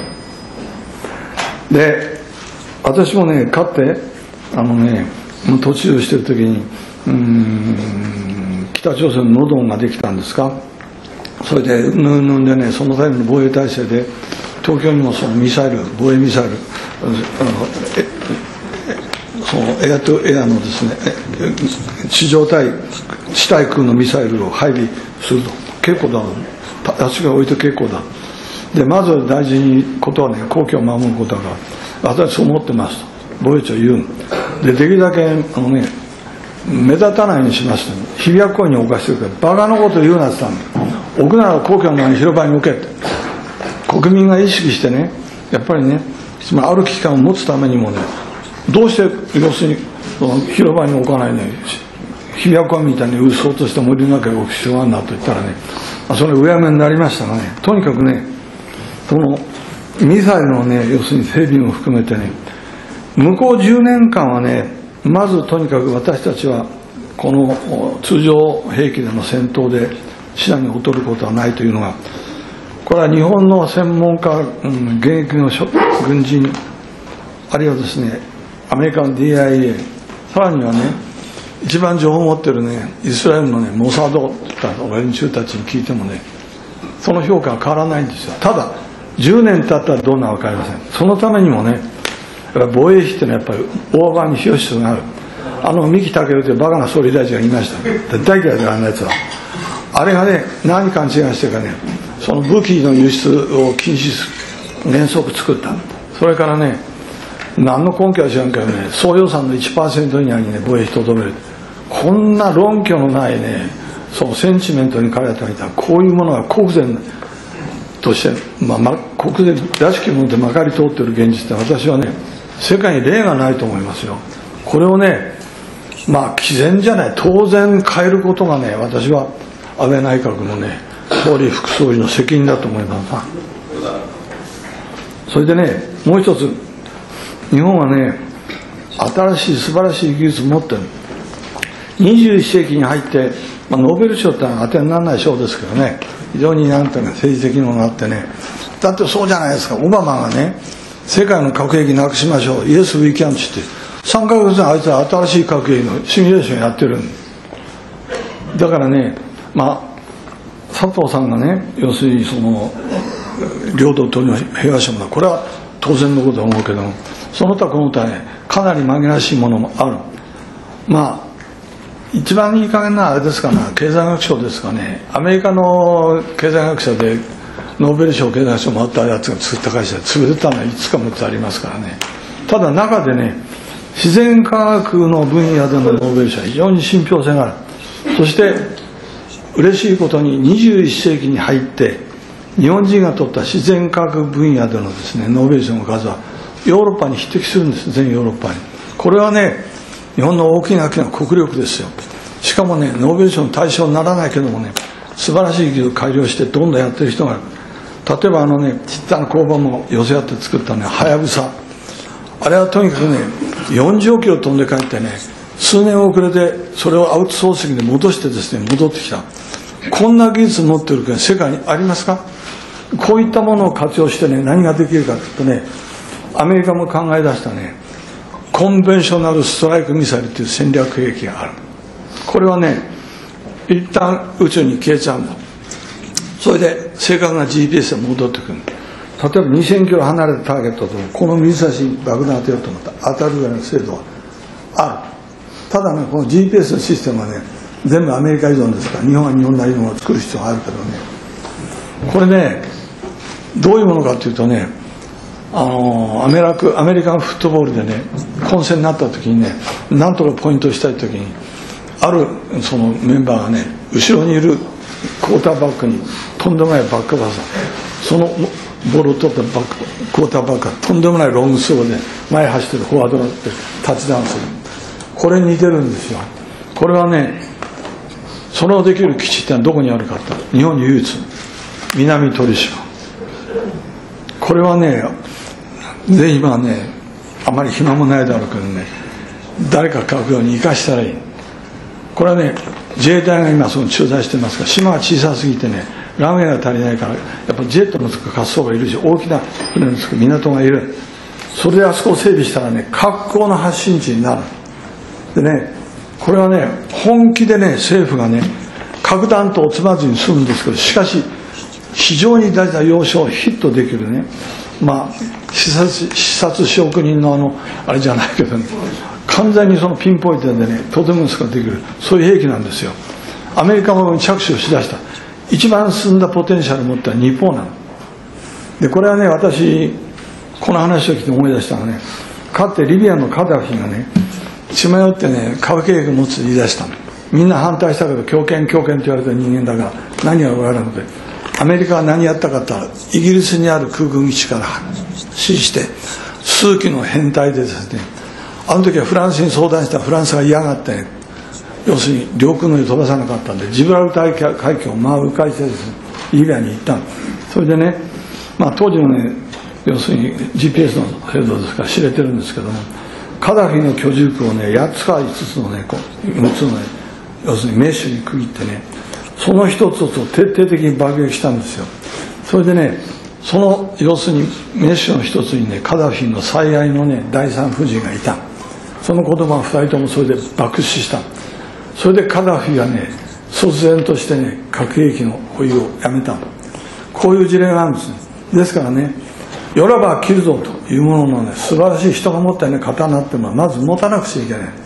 で、私もね、かってあのね、途中してる時にうーん北朝鮮のノドンができたんですか。それでうんぬんぬんでね、そのための防衛体制で東京にもそのミサイル、防衛ミサイル、えそのエアとエアのですね、地上対地対空のミサイルを配備すると、結構だ、足が置いて結構だ。で、まず大事にことはね、皇居を守ることだから、私そう思ってますと防衛庁言う。で、できるだけあのね、目立たないようにしますと、日比谷公園に置かしてるからバカなこと言うなって言ったの。置くなら皇居の前に広場に置けって。国民が意識してね、やっぱりね、つまりある危機感を持つためにもね、どうして要するにその広場に置かないね、日比谷公園みたいにうっそうとした森の中に置く必要があるなと言ったらね、それうやめになりましたがね、とにかくね、そのミサイルのね、要するに整備も含めてね、向こうじゅうねんかんはね、まずとにかく私たちはこの通常兵器での戦闘で死者に劣ることはないというのが、これは日本の専門家、うん、現役の軍人、あるいはですね、アメリカの ディーアイエー、さらにはね、一番情報を持っているね、イスラエルのね、モサドとか連中たちに聞いてもね、その評価は変わらないんですよ。ただ、じゅうねん経ったらどうなのか分かりません。そのためにもね、防衛費っていうのはやっぱり大幅に費用必要がある。 あの三木武夫というバカな総理大臣がいました。大嫌いだ、あんなやつは。あれがね、何勘違いしてかね、その武器の輸出を禁止する原則作った。それからね、何の根拠は知らんけどね、総予算の いちパーセント 以内にね、防衛費とどめる。こんな論拠のないね、そのセンチメントに彼らといたら、こういうものが国前として、まあ、ま、国前らしきものでまかり通っている現実って、私はね、世界に例がないと思いますよ。これをね、まあ、毅然じゃない、当然変えることがね、私は安倍内閣のね、総理副総理の責任だと思います。それでね、もう一つ、日本はね、新しい素晴らしい技術を持ってる。にじゅういっ世紀に入って、まあ、ノーベル賞ってのは当てにならない賞ですけどね、非常になんていうか政治的なものがあってね、だってそうじゃないですか、オバマがね、世界の核兵器なくしましょう、イエス・ウィキャンチって、さんかげつにあいつは新しい核兵器のシミュレーションやってるんだからね、まあ、佐藤さんがね、要するにその、領土を取り平和したものは、これは当然のことだと思うけども、その他この他ね、かなり紛らわしいものもある。まあ、一番いい加減なあれですかね、経済学賞ですかね、アメリカの経済学者でノーベル賞経済学賞もらったやつが作った会社で潰れたのはいつかもってありますからね。ただ中でね、自然科学の分野でのノーベル賞は非常に信憑性がある。そして嬉しいことににじゅういっ世紀に入って日本人が取った自然科学分野でのですね、ノーベル賞の数はヨーロッパに匹敵するんです、全ヨーロッパに。これはね、日本の大きな大きな国力ですよ。しかもね、ノーベル賞の対象にならないけどもね、素晴らしい技術を改良してどんどんやってる人がいる。例えばあのね、ちっちゃな工場も寄せ合って作ったね、はやぶさ。あれはとにかくね、よんじゅうキロ飛んで帰ってね、数年遅れてそれをアウトソーシングで戻してですね、戻ってきた。こんな技術を持っている国世界にありますか？こういったものを活用してね、何ができるかというとね、アメリカも考え出したね、コンベンショナルストライクミサイルという戦略兵器がある。これはね、一旦宇宙に消えちゃうんだ。それで正確な ジーピーエス が戻ってくる。例えばにせんキロ離れたターゲットとこの水差しに爆弾当てようと思ったら当たるぐらいの精度はある。ただね、この ジーピーエス のシステムはね、全部アメリカ依存ですから、日本は日本なりのものを作る必要があるけどね、これね、どういうものかというとね、あのアメリカアメリカンフットボールでね、混戦になった時にね、なんとかポイントしたい時に、あるそのメンバーがね、後ろにいるクォーターバックにとんでもないバックパス、そのボールを取ったバッククォーターバックがとんでもないロングスローで前走ってるフォワードがってタッチダウンする。これに似てるんですよ。これはね、それをできる基地ってのはどこにあるかって日本に唯一、南鳥島。これはね、ぜひ今ね、あまり暇もないだろうけどね、誰か書くように生かしたらいい。これはね、自衛隊が今その駐在してますが、島が小さすぎてね、ランウェイが足りないから、やっぱジェットのつく滑走がいるし、大きな船のつく港がいる。それであそこを整備したらね、格好の発信地になる。でね、これはね、本気でね、政府がね、核弾頭を積まずに済むんですけど、しかし、非常に大事な要所をヒットできるね、まあ、視察、視察職人のあの、あれじゃないけどね、完全にそのピンポイントでね、とてもすができる、そういう兵器なんですよ。アメリカも着手をしだした。一番進んだポテンシャルを持った日本なの。で、これはね、私、この話を聞いて思い出したのはね、かつてリビアのカダフィがね、血迷ってね、核兵器を持つと言い出したの。みんな反対したけど、強権強権と言われた人間だが、何が分からなくて、アメリカは何やったかって言ったら、イギリスにある空軍基地から指示して、数機の編隊でですね、あの時はフランスに相談したフランスが嫌がって、ね、要するに領空の上に飛ばさなかったんで、ジブラルター海峡を真迂回してですね、リビアに行ったの。それでね、まあ当時のね、要するに ジーピーエス の制度ですから知れてるんですけども、カダフィの居住区をね、やっつかいつつのね、こうむつのね、要するにメッシュに区切ってね、その一つを徹底的に爆撃したんですよ。それでね、その要するにメッシュの一つにね、カダフィの最愛のね、第三夫人がいた。その子供は二人ともそれで爆死した。それでカダフィがね、率然としてね、核兵器の保有をやめた。こういう事例があるんですね。ですからね、よらば切るぞというもののね、素晴らしい人が持ったような刀っていうのはまず持たなくちゃいけない。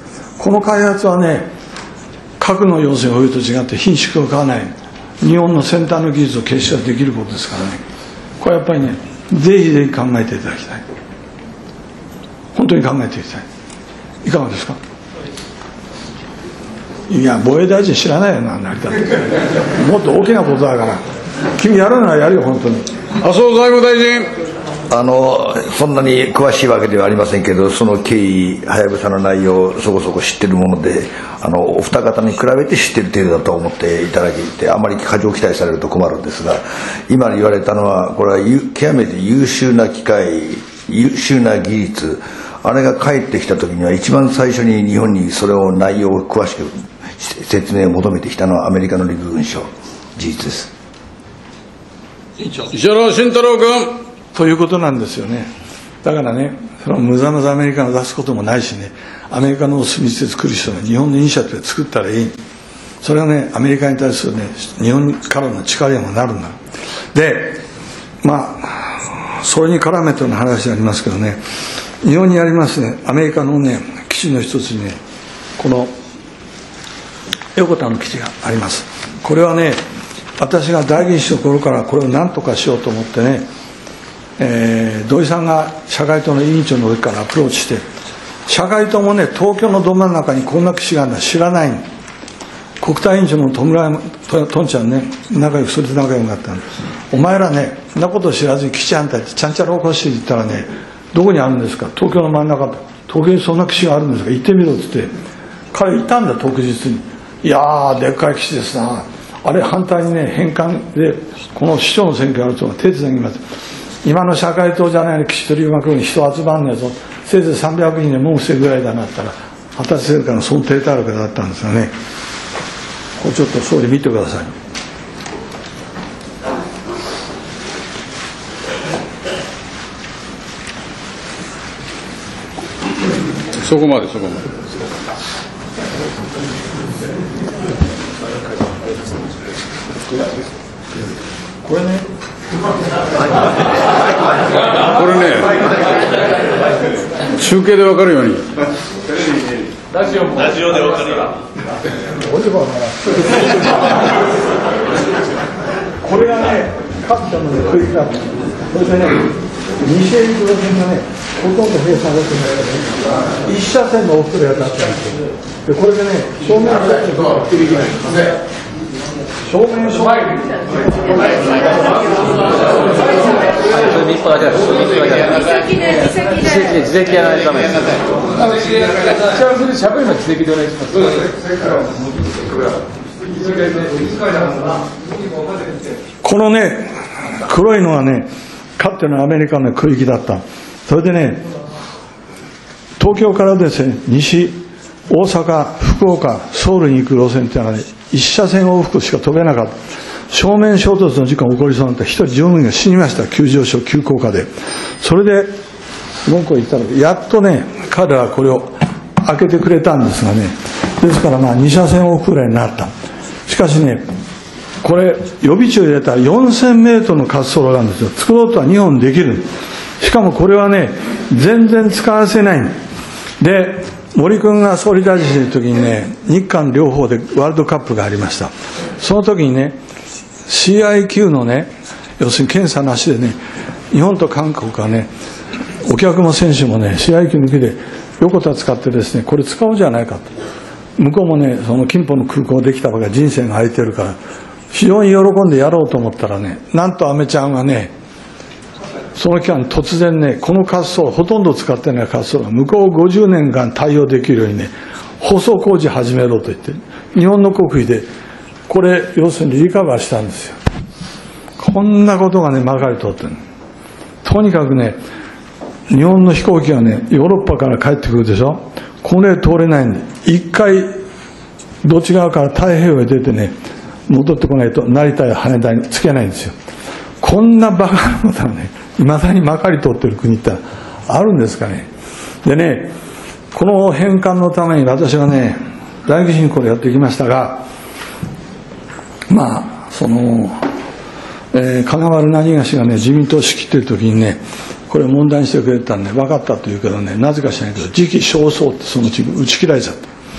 この開発はね、核の要請を言うと違って品種を買わない、日本の先端の技術を結集できることですからね、これはやっぱりね、ぜひぜひ考えていただきたい。本当に考えていきたい。いかがですか。いや、防衛大臣知らないよな、成田ってもっと大きなことだから、君やるならやるよ、本当に。 麻生財務大臣。 あのそんなに詳しいわけではありませんけど、その経緯、はやぶさの内容をそこそこ知っているもので、あのお二方に比べて知っている程度だと思っていただいて、あまり過剰期待されると困るんですが、今言われたのは、これは極めて優秀な機械、優秀な技術、あれが帰ってきたときには、一番最初に日本にそれを内容を詳しく説明を求めてきたのはアメリカの陸軍省、事実です。 石原慎太郎君。 ということなんですよね。だからね、そのむざむざアメリカが出すこともないしね、アメリカのお墨付き作る人が日本のイニシアティブで作ったらいい。それはね、アメリカに対するね、日本からの力にもなるんだ。で、まあ、それに絡めての話がありますけどね、日本にありますね、アメリカのね、基地の一つにね、この横田の基地があります。これはね、私が代議士の頃からこれを何とかしようと思ってね、えー、土井さんが社会党の委員長の時からアプローチして、社会党もね、東京のど真ん中にこんな基地があるのは知らないの。国対委員長の戸村ととんちゃんね、仲良くそれで仲良かったの。お前らね、そんなことを知らずに基地あんたってちゃんちゃらおかしいって言ったらね、どこにあるんですか、東京の真ん中、東京にそんな基地があるんですか、行ってみろって言って、彼いたんだ、特日に。いやー、でっかい基地ですな。あれ反対にね、返還でこの市長の選挙やると手伝います。今の社会党じゃないの基地取り巻くように人集まんねえぞ、せいぜいさんびゃくにんで文句せぐらいだなったら果たせるかのその手たるかだったんですがね、これちょっと総理見てください。 そこまでそこまで。 これね、 これね、中継で分かるように。 ラジオもラジオで分かるよ。 これがね、カプタのね、クイズだった。これでね、西へ行く路線がね、ほとんど閉鎖されてますけどね、一車線の往復で当たったんですよ。で、これでね、正面車線とはできないんですね。正面正面。 一歩だけだ。自責やらないとダメです。しゃべるの自責でお願いします。 このね、黒いのはね、かつてのアメリカの区域だった。それでね、東京からですね、西、大阪、福岡、ソウルに行く路線っていうのはね、一車線往復しか飛べなかった。正面衝突の事故が起こりそうになった一人乗務員が死にました、急上昇、急降下で。それで文句を言ったので、やっとね、彼らはこれを開けてくれたんですがね、ですからまあに車線往復ぐらいになった。しかしね、これ予備地を入れたらよんせんメートルの滑走路なんですよ。作ろうとはにほんできる。しかもこれはね、全然使わせない。で、森君が総理大臣の時にね、日韓両方でワールドカップがありました。その時にね、シーアイキュー のね、要するに検査なしでね、日本と韓国がね、お客も選手もね、シーアイキュー 抜きで横田使ってですね、これ使おうじゃないかと。向こうもね、その金浦の空港できたばかり人生が空いてるから、非常に喜んでやろうと思ったらね、なんとアメちゃんがね、その期間突然ね、この滑走路、ほとんど使ってない滑走路が向こうごじゅうねんかん対応できるようにね、舗装工事始めろと言って、日本の国費で、これ、要するにリカバーしたんですよ。こんなことがね、まかり通ってる。とにかくね、日本の飛行機がね、ヨーロッパから帰ってくるでしょ。これ通れないんで、一回、どっち側から太平洋へ出てね、戻ってこないと成田や羽田につけないんですよ。こんなバカなことはね、いまだにまかり通ってる国ってあるんですかね。でね、この返還のために私がね、代議士にこれやってきましたが、まあ、その、えー、金丸何がしがね、自民党を仕切ってる時にね、これを問題にしてくれたんで、分かったというけどね、なぜか知らないけど、時期尚早ってそのうち打ち切られちゃった。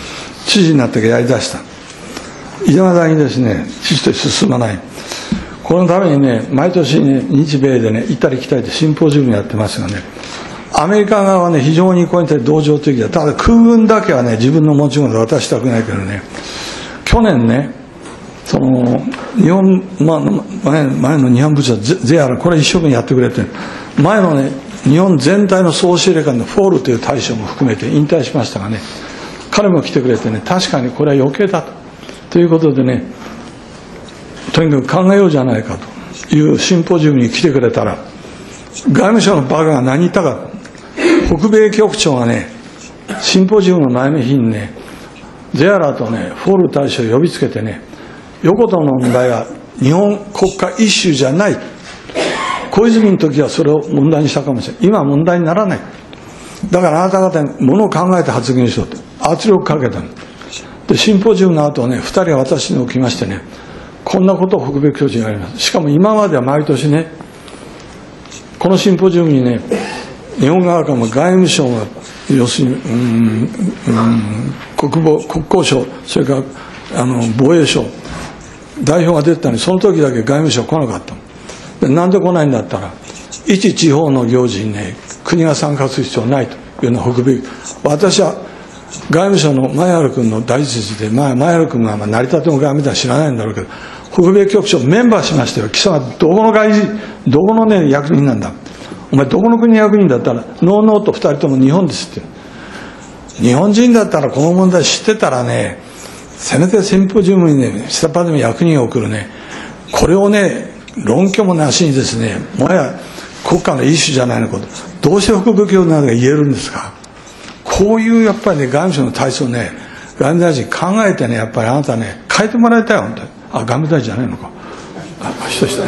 知事になってからやりだした。いまだにですね、知事として進まない。このためにね、毎年ね、日米でね、行ったり来たりでシンポジウムやってますがね、アメリカ側はね、非常にこういった同情的だ。ただ空軍だけはね、自分の持ち物で渡したくないけどね、去年ね、その日本、まあ、前, 前の日本部長ゼアラ、これ一生懸命やってくれて、前のね、日本全体の総司令官のフォールという大将も含めて引退しましたがね、彼も来てくれてね、確かにこれは余計だとということでね、とにかく考えようじゃないかというシンポジウムに来てくれたら、外務省のバカが何言ったか、北米局長がね、シンポジウムの前の日にね、ゼアラとね、フォール大使を呼びつけてね、横田の問題は日本国家イシューじゃない。小泉の時はそれを問題にしたかもしれない。今は問題にならない。だからあなた方にものを考えて発言しろと圧力かけたの。で、シンポジウムの後ね、二人は私に起きましてね、こんなことを北米局長にやります。しかも今までは毎年ね、このシンポジウムにね、日本側からも外務省が、要するに、うん、うん、国防、国交省、それからあの防衛省、代表が出てたのに、その時だけ外務省来なかったの。で、なんで来ないんだったら、一地方の行事にね、国が参加する必要ないというのは北米。私は外務省の前原君の大実で、前原君がまあ成り立ての外務では知らないんだろうけど、北米局長メンバーしましたよ。貴様どこの外事、どこのね、役人なんだ。お前どこの国の役人だったら、ノーノーと二人とも日本ですって。日本人だったらこの問題知ってたらね、せめてシンポジウムにね、下っ端でも役人を送るね、これをね、論拠もなしにですね、もはや国家のイシューじゃないのこと、どうして北米局などが言えるんですか。こういうやっぱりね、外務省の体制をね、外務大臣考えてね、やっぱりあなたね、変えてもらいたい、本当に。あ、外務大臣じゃないのか。あ、人した。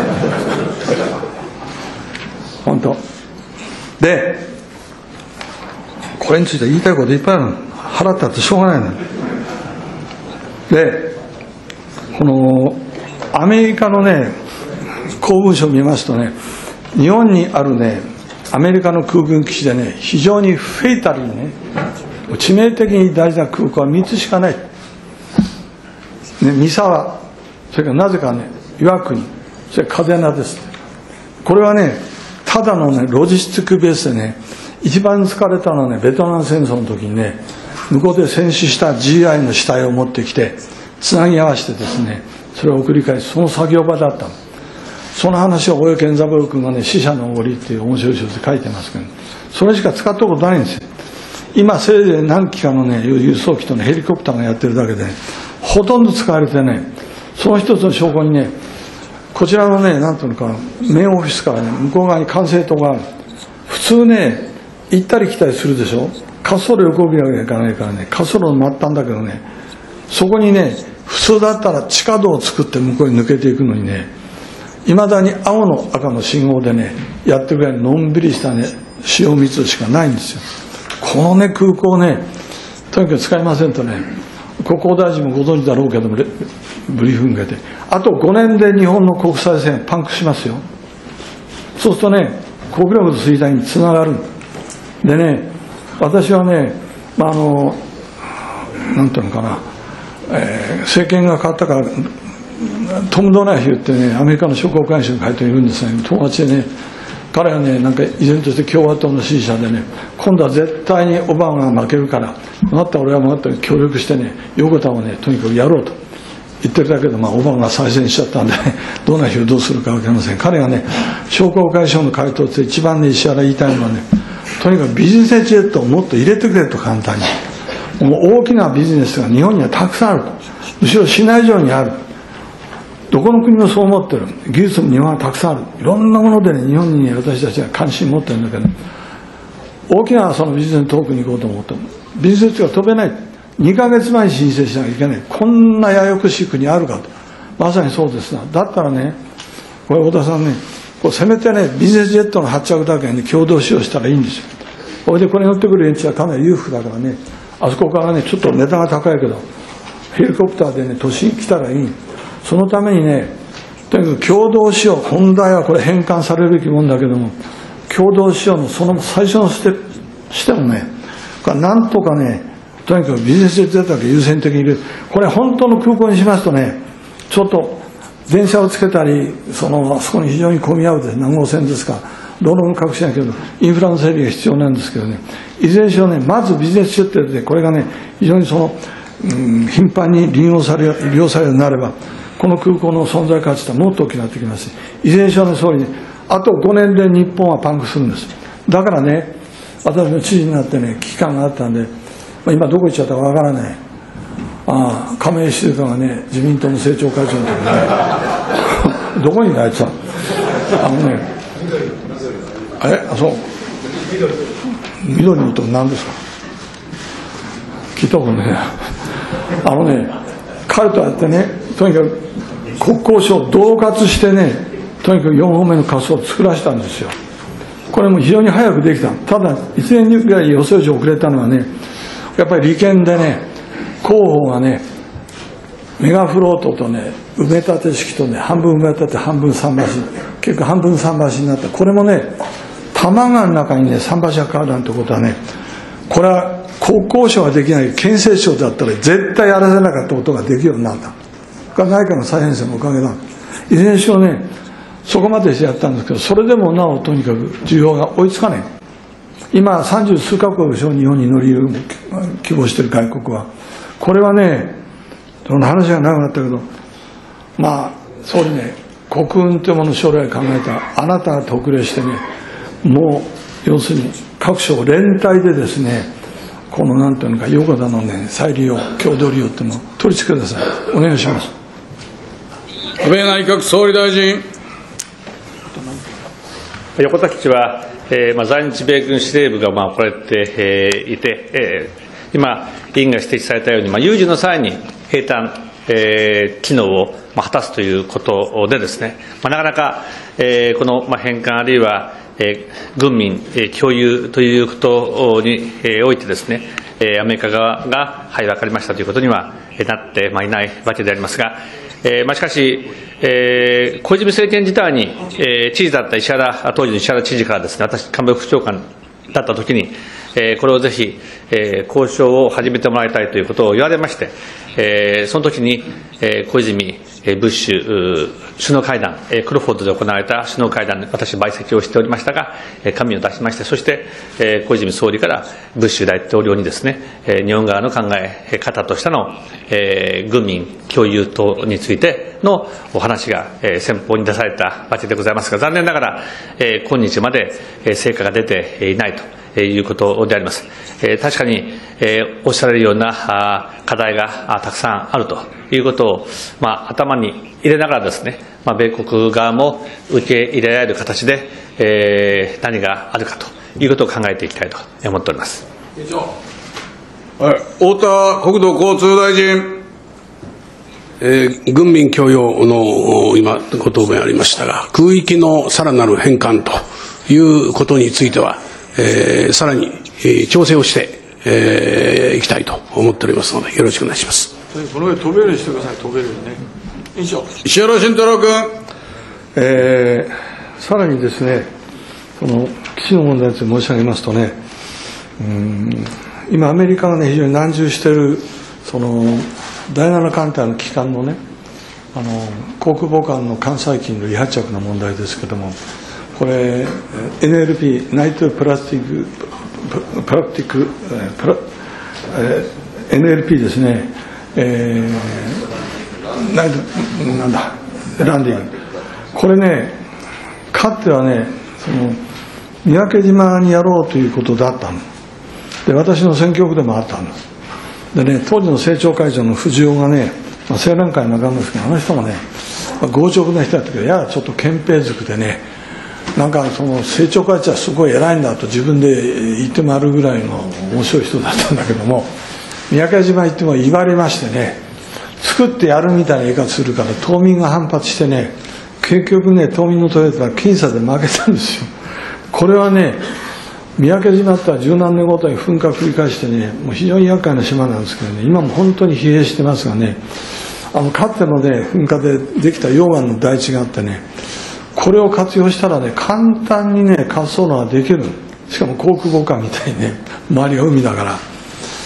本当。で、これについて言いたいこといっぱいあるの。腹立ってしょうがないの。で、このアメリカのね、公文書を見ますとね、日本にあるね、アメリカの空軍基地でね、非常にフェイタリーにね、致命的に大事な空港はみっつしかない。ね、三沢、それからなぜかね、岩国、それから嘉手納です。これはね、ただのね、ロジスティックベースでね、一番疲れたのはね、ベトナム戦争の時にね、向こうで戦死した ジーアイ の死体を持ってきて、つなぎ合わせてですね、それを繰り返す、その作業場だったの。その話を大江健三郎君がね、死者のおごりっていう面白い小説で書いてますけど、それしか使ったことないんですよ。今、せいぜい何機かのね、輸送機とね、ヘリコプターがやってるだけで、ね、ほとんど使われてね、その一つの証拠にね、こちらのね、なんていうのかな、メインオフィスからね、向こう側に管制塔がある。普通ね、行ったり来たりするでしょ。滑走路横切らなきゃいかないからね、滑走路の末端だけどね、そこにね、普通だったら地下道を作って向こうに抜けていくのにね、いまだに青の赤の信号でね、やってるぐらいのんびりしたね、塩水しかないんですよ。このね、空港ね、とにかく使いませんとね、国交大臣もご存知だろうけども、ブリーフングで、あとごねんで日本の国際線パンクしますよ。そうするとね、国力の衰退につながる。でね、私はね、まあ、あの、なんていうのかな、えー、政権が変わったから、トム・ドナヒューってね、アメリカの商工会議所に書いているんですね、友達でね、彼はね、なんか依然として共和党の支持者でね、今度は絶対にオバマが負けるから、また俺はまた協力してね、横田をね、とにかくやろうと言ってるだけど、まあ、オバマが再選しちゃったんで、ドナヒューどうするか分かりません。彼がね、商工会議所の回答って一番ね、石原言いたいのはね、とにかくビジネスジェットをもっと入れてくれと、簡単に。もう大きなビジネスが日本にはたくさんあると。むしろ市内以上にある。どこの国もそう思ってる。技術も日本はたくさんある。いろんなものでね、日本に、ね、私たちは関心持ってるんだけど、大きなそのビジネストークに行こうと思っても、ビジネスが飛べない。にかげつまえに申請しなきゃいけない。こんなややこしい国あるかと。まさにそうですな。だったらね、これ太田さんね、こうせめてね、ビジネスジェットの発着だけに、ね、共同使用したらいいんですよ。それでこれに乗ってくる連中はかなり裕福だからね、あそこからね、ちょっと値段が高いけど、ヘリコプターでね、都心に来たらいい。そのためにね、とにかく共同使用、本来はこれ返還されるべきもんだけども、共同使用のその最初のステップしてもね、なんとかね、 とにかくビジネスジェットだけ優先的に入れる。これ本当の空港にしますとね、ちょっと電車をつけたり、その、そこに非常に混み合うです。何号線ですか。道路の確信だけど、インフラの整備が必要なんですけどね、いずれにしろね、まずビジネスジェットで、これがね、非常にその、うん、頻繁に利用される、利用されるようになれば、この空港の存在価値はもっと大きくなってきますし、いずれにしろね、総理ね、あとごねんで日本はパンクするんです。だからね、私の知事になってね、危機感があったんで、まあ、今どこ行っちゃったかわからない。ああ、亀井静香がね、自民党の政調会長の時にね、どこにいるあいつは。あのね、あれあ、そう。緑のと何ですか。聞いたことね。あのね、彼とやってね、とにかく国交省を恫喝してね、とにかくよんほんめの滑走を作らせたんですよ。これも非常に早くできた。ただ、いちねんぐらい予想以上遅れたのはね、やっぱり利権でね、広報がね、メガフロートとね、埋め立て式とね、半分埋め立て、半分桟橋、結局半分桟橋になった。これもね、多摩川の中にね、桟橋がかかるなんてことはね、これは国交省ができない県政省だったら絶対やらせなかったことができるようになった。これは内閣の再編成のおかげだ。いずれにしろね、そこまでしてやったんですけど、それでもなおとにかく需要が追いつかない。今、三十数カ国でしょ、日本に乗り入れる希望している外国は。これはね、その話が長くなったけど、まあ、総理ね、国運というものを将来考えたら、あなたが特例してね、もう、要するに各省連帯でですね、このなんていうのか、横田のね、再利用、共同利用っていうのを取り付けてください。お願いします。 安倍内閣総理大臣。 横田基地は、えーまあ、在日米軍司令部がまあ置かれて、えー、いて、えー、今、委員が指摘されたように、まあ、有事の際に兵站、えー、機能を、まあ、果たすということでですね、まあ、なかなか、えー、この、まあ、返還あるいは、えー、軍民、えー、共有ということに、えー、おいてですね、えー、アメリカ側が、はい、分かりましたということには、えー、なって、まあ、いないわけでありますが、えーまあ、しかし、えー、小泉政権時代に、えー、知事だった石原、当時の石原知事からですね、私、官房副長官だったときに、えー、これをぜひ、えー、交渉を始めてもらいたいということを言われまして、えー、その時に、えー、小泉、えー、ブッシュ首脳会談、えー、クロフォードで行われた首脳会談で私、陪席をしておりましたが、えー、紙を出しまして、そして、えー、小泉総理からブッシュ大統領にですね、えー、日本側の考え方としての、えー、軍民共有等についてのお話が、えー、先方に出されたわけでございますが、残念ながら、えー、今日まで、えー、成果が出ていないと。いうことであります。えー、確かに、えー、おっしゃられるようなあ課題があたくさんあるということを、まあ、頭に入れながらですね、まあ、米国側も受け入れられる形で、えー、何があるかということを考えていきたいと思っております。 はい、太田国土交通大臣。 えー、軍民共用の今ご答弁ありましたが、空域のさらなる返還ということについては、えー、さらに、えー、調整をして、えー、いきたいと思っておりますので、よろしくお願いします。 この上飛べるようにしてください。飛べるようにね。以上。 石原慎太郎君。 えー、さらにですね、この基地の問題について申し上げますとね、うん、今アメリカがね、非常に難重している、その、だいなな艦隊の機関のね、あの、航空母艦の艦載機の離発着の問題ですけれども、これ、エヌエルピー、ナイトプラスティック、プラクティック、プラ、えー、エヌエルピー ですね、えー、ナイト、なんだ、ランディング。これね、かつてはね、その、三宅島にやろうということだったの。で、私の選挙区でもあったんです。でね、当時の政調会長の藤尾がね、まあ、青年会の中ですけど、あの人もね、まあ、強直な人だったけど、ややちょっと憲兵づくでね、なんかその政調会長はすごい偉いんだと自分で言って回るぐらいの面白い人だったんだけども、三宅島行っても言われましてね、作ってやるみたいな言い方するから島民が反発してね、結局ね、島民のトヨタが僅差で負けたんですよ。これはね、三宅島っては十何年ごとに噴火繰り返してね、もう非常に厄介な島なんですけどね、今も本当に疲弊してますがね、あのかつてのね、噴火でできた溶岩の台地があってね、これを活用したらね、簡単にね、滑走路ができる。しかも航空母艦みたいにね、周りが海だから。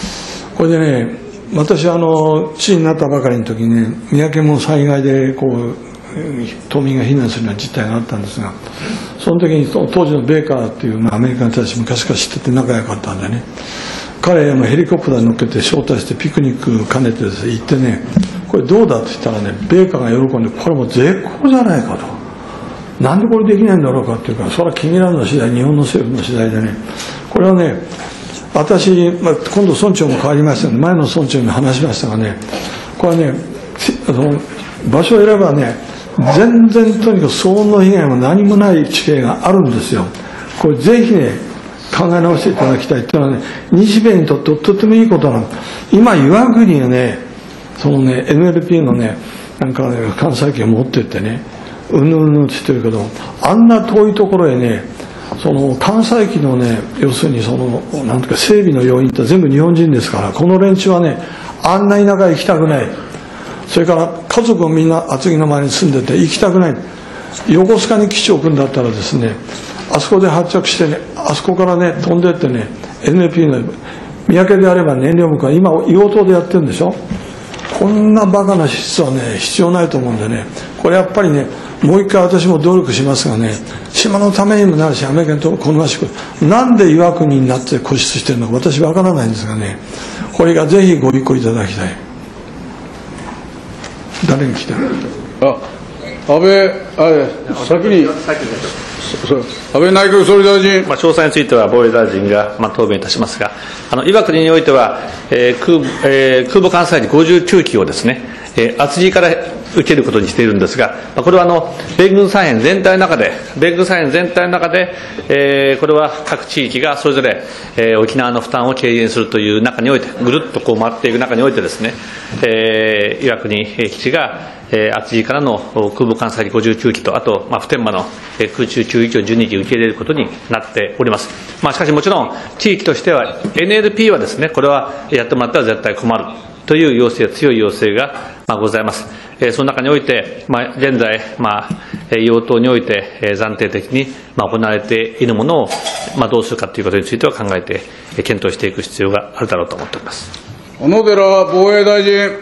これでね、私はあの知事になったばかりの時にね、三宅も災害でこう島民が避難するような事態があったんですが、その時に当時のベーカーっていう、まあ、アメリカの人たち昔から知ってて仲良かったんでね、彼もヘリコプターに乗っけて招待してピクニック兼ねてですね行ってね、これどうだって言ったらね、ベーカーが喜んで、これもう絶好じゃないかと、なんでこれできないんだろうかっていうか、それは君らの次第、日本の政府の次第でね、これはね、私、まあ、今度村長も変わりましたので、前の村長に話しましたがね、これはね、あの場所を選ばね、全然とにかく騒音の被害も何もない地形があるんですよ。これぜひね、考え直していただきたいというのはね、日米にとってとてもいいことなの。今、岩国がね、そのね、エヌエルピー のね、なんかね、関西機を持ってってね、うんぬんうんぬんって言ってるけど、あんな遠いところへね、その関西機のね、要するにその、なんていうか、整備の要員って全部日本人ですから、この連中はね、あんな田舎へ行きたくない。それから家族もみんな厚木の周りに住んでて行きたくない。横須賀に基地を置くんだったらですね、あそこで発着してね、あそこからね、飛んでってね、エヌエルピー の三宅であれば燃料分は今、硫黄島でやってるんでしょ。こんなバカな施設はね、必要ないと思うんでね、これやっぱりね、もう一回私も努力しますがね、島のためにもなるし、アメリカにと好ましく、なんで岩国になって固執してるのか私わからないんですがね、これがぜひご一考いただきたい。誰に来てる？ あ、安倍、あ、先に、安倍内閣総理大臣。 まあ、詳細については防衛大臣が、まあ、答弁いたしますが、あの岩国においては、えー 空, えー、空母艦載機ごじゅうきゅうきをですね、えー、厚木から受けることにしているんですが、これはあの米軍再編全体の中で、米軍再編全体の中で、えー、これは各地域がそれぞれ、えー、沖縄の負担を軽減するという中において、ぐるっとこう回っていく中においてですね、えー、岩国基地が、えー、厚木からの空母艦載機ごじゅうきゅうきと、あと、まあ、普天間の空中給油機をじゅうにき受け入れることになっております。まあ、しかしもちろん、地域としては、エヌエルピー はですね、これはやってもらったら絶対困るという要請、強い要請が、まあ、ございます。えー、その中において、まあ、現在、まあ、用途において、えー、暫定的に、まあ、行われているものを、まあ、どうするかということについては考えて、えー、検討していく必要があるだろうと思っております。 小野寺防衛大臣。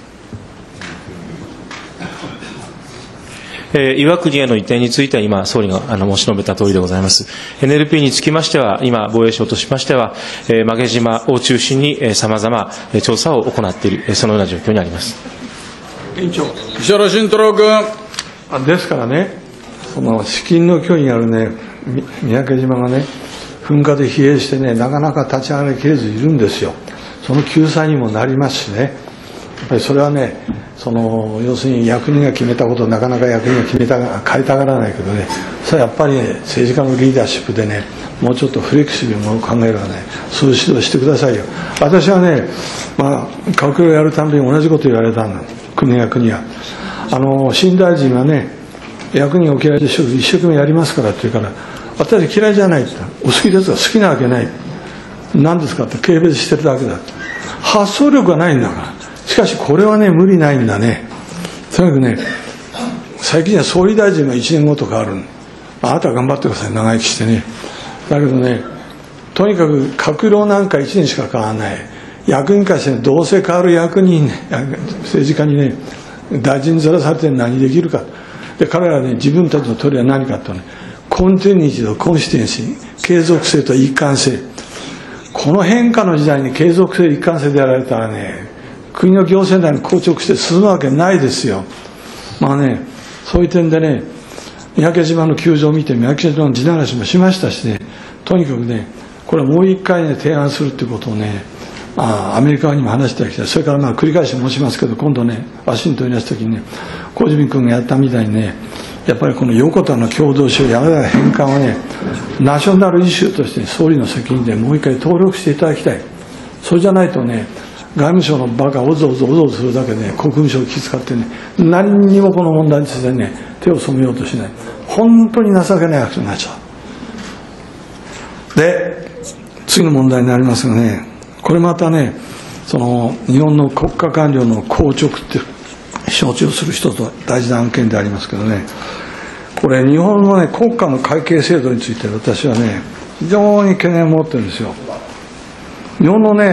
えー、岩国への移転については、今、総理があの申し述べたとおりでございます。エヌエルピー につきましては、今、防衛省としましては、えー、馬毛島を中心にさまざま調査を行っている、そのような状況にあります。 委員長。 石原慎太郎君。 あですからね、その資金の距離にあるね、三宅島がね、噴火で疲弊してね、なかなか立ち上がりきれずいるんですよ。その救済にもなりますしね、やっぱりそれはね、その要するに役人が決めたことをなかなか役人が決めたが変えたがらないけどね、それはやっぱりね、政治家のリーダーシップでね、もうちょっとフレキシブルなものを考えればね、そういう指導してくださいよ。私はね、まあ、閣僚やるたびに同じこと言われたんだ、国や国は。あの新大臣はね、役人お嫌いでしょ、一生懸命やりますからって言うから、私嫌いじゃないって言ったら、お好きですが好きなわけない。何ですかって軽蔑してるだけだ。発想力がないんだから。しかしこれはね、無理ないんだね。とにかくね、最近は総理大臣がいちねんごとかある。あなたは頑張ってください、長生きしてね。だけどね、とにかく閣僚なんかいちねんしか変わらない。役員からして、ね、どうせ変わる役人、ね、政治家にね、大臣にずらされて何できるか。で、彼らはね、自分たちの取りは何かとね、コンティニティとコンシテンシー、継続性と一貫性。この変化の時代に継続性、一貫性でやられたらね、国の行政内に硬直して進むわけないですよ。まあね、そういう点でね、三宅島の球場を見て、三宅島の地ならしもしましたしね、とにかくね、これはもう一回ね、提案するということをね、あアメリカにも話してきた。それからまあ繰り返し申しますけど、今度ね、ワシントンにいらしたときにね、小泉君がやったみたいにね、やっぱりこの横田の共同使用、やめられ返還はね、ナショナルイシューとして総理の責任でもう一回登録していただきたい。それじゃないとね、外務省のバカおぞおぞおぞするだけで、ね、国務省を気遣ってね、何にもこの問題についてね、手を染めようとしない。本当に情けない役になっちゃう。で、次の問題になりますがね、これまたね、その日本の国家官僚の硬直って承知をする一つの大事な案件でありますけどね、これ日本のね、国家の会計制度について私はね、非常に懸念を持ってるんですよ。日本のね、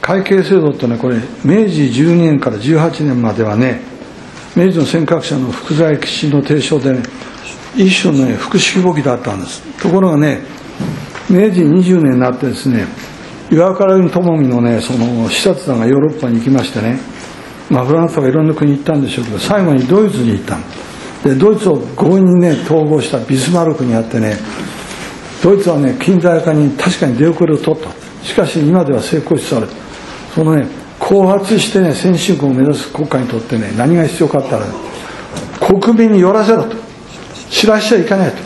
会計制度ってね、これ、明治じゅうにねんからじゅうはちねんまではね、明治の尖閣者の福在基地の提唱でね、一種の、ね、複式簿記だったんです。ところがね、明治にじゅうねんになってですね、岩倉友美のね、その視察団がヨーロッパに行きましてね、まあ、フランスとかいろんな国に行ったんでしょうけど、最後にドイツに行ったで、ドイツを強引にね、統合したビスマルクにあってね、ドイツはね、近代化に確かに出遅れを取った。しかし今では成功しつつある。そのね、後発してね、先進国を目指す国家にとってね、何が必要かって言ったら、国民に寄らせろと。知らしちゃいけない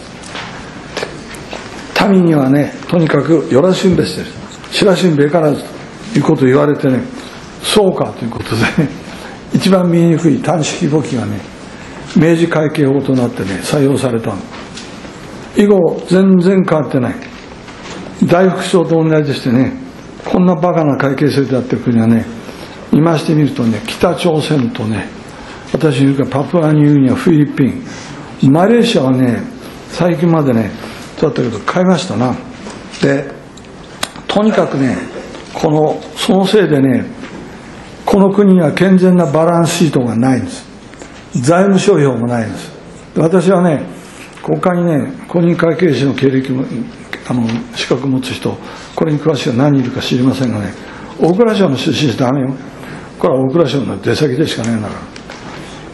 と。民にはね、とにかく寄らしんべしてる。知らしんべからずということを言われてね、そうかということでね、一番見えにくい単式簿記がね、明治会計法となってね、採用されたの。以後、全然変わってない。大副省と同じでしてね、こんなバカな会計制度やってる国はね、見ましてみるとね、北朝鮮とね、私言うかパプアニューギニア、フィリピン、マレーシアはね、最近までね、だったけど買いましたな。で、とにかくね、この、そのせいでね、この国には健全なバランスシートがないんです。財務諸表もないんです。私はね、国会にね、公認会計士の経歴も、あの、資格を持つ人、これに詳しい人が何人いるか知りませんがね、大蔵省の出身者ダメよ。これは大蔵省の出先でしかないんだから。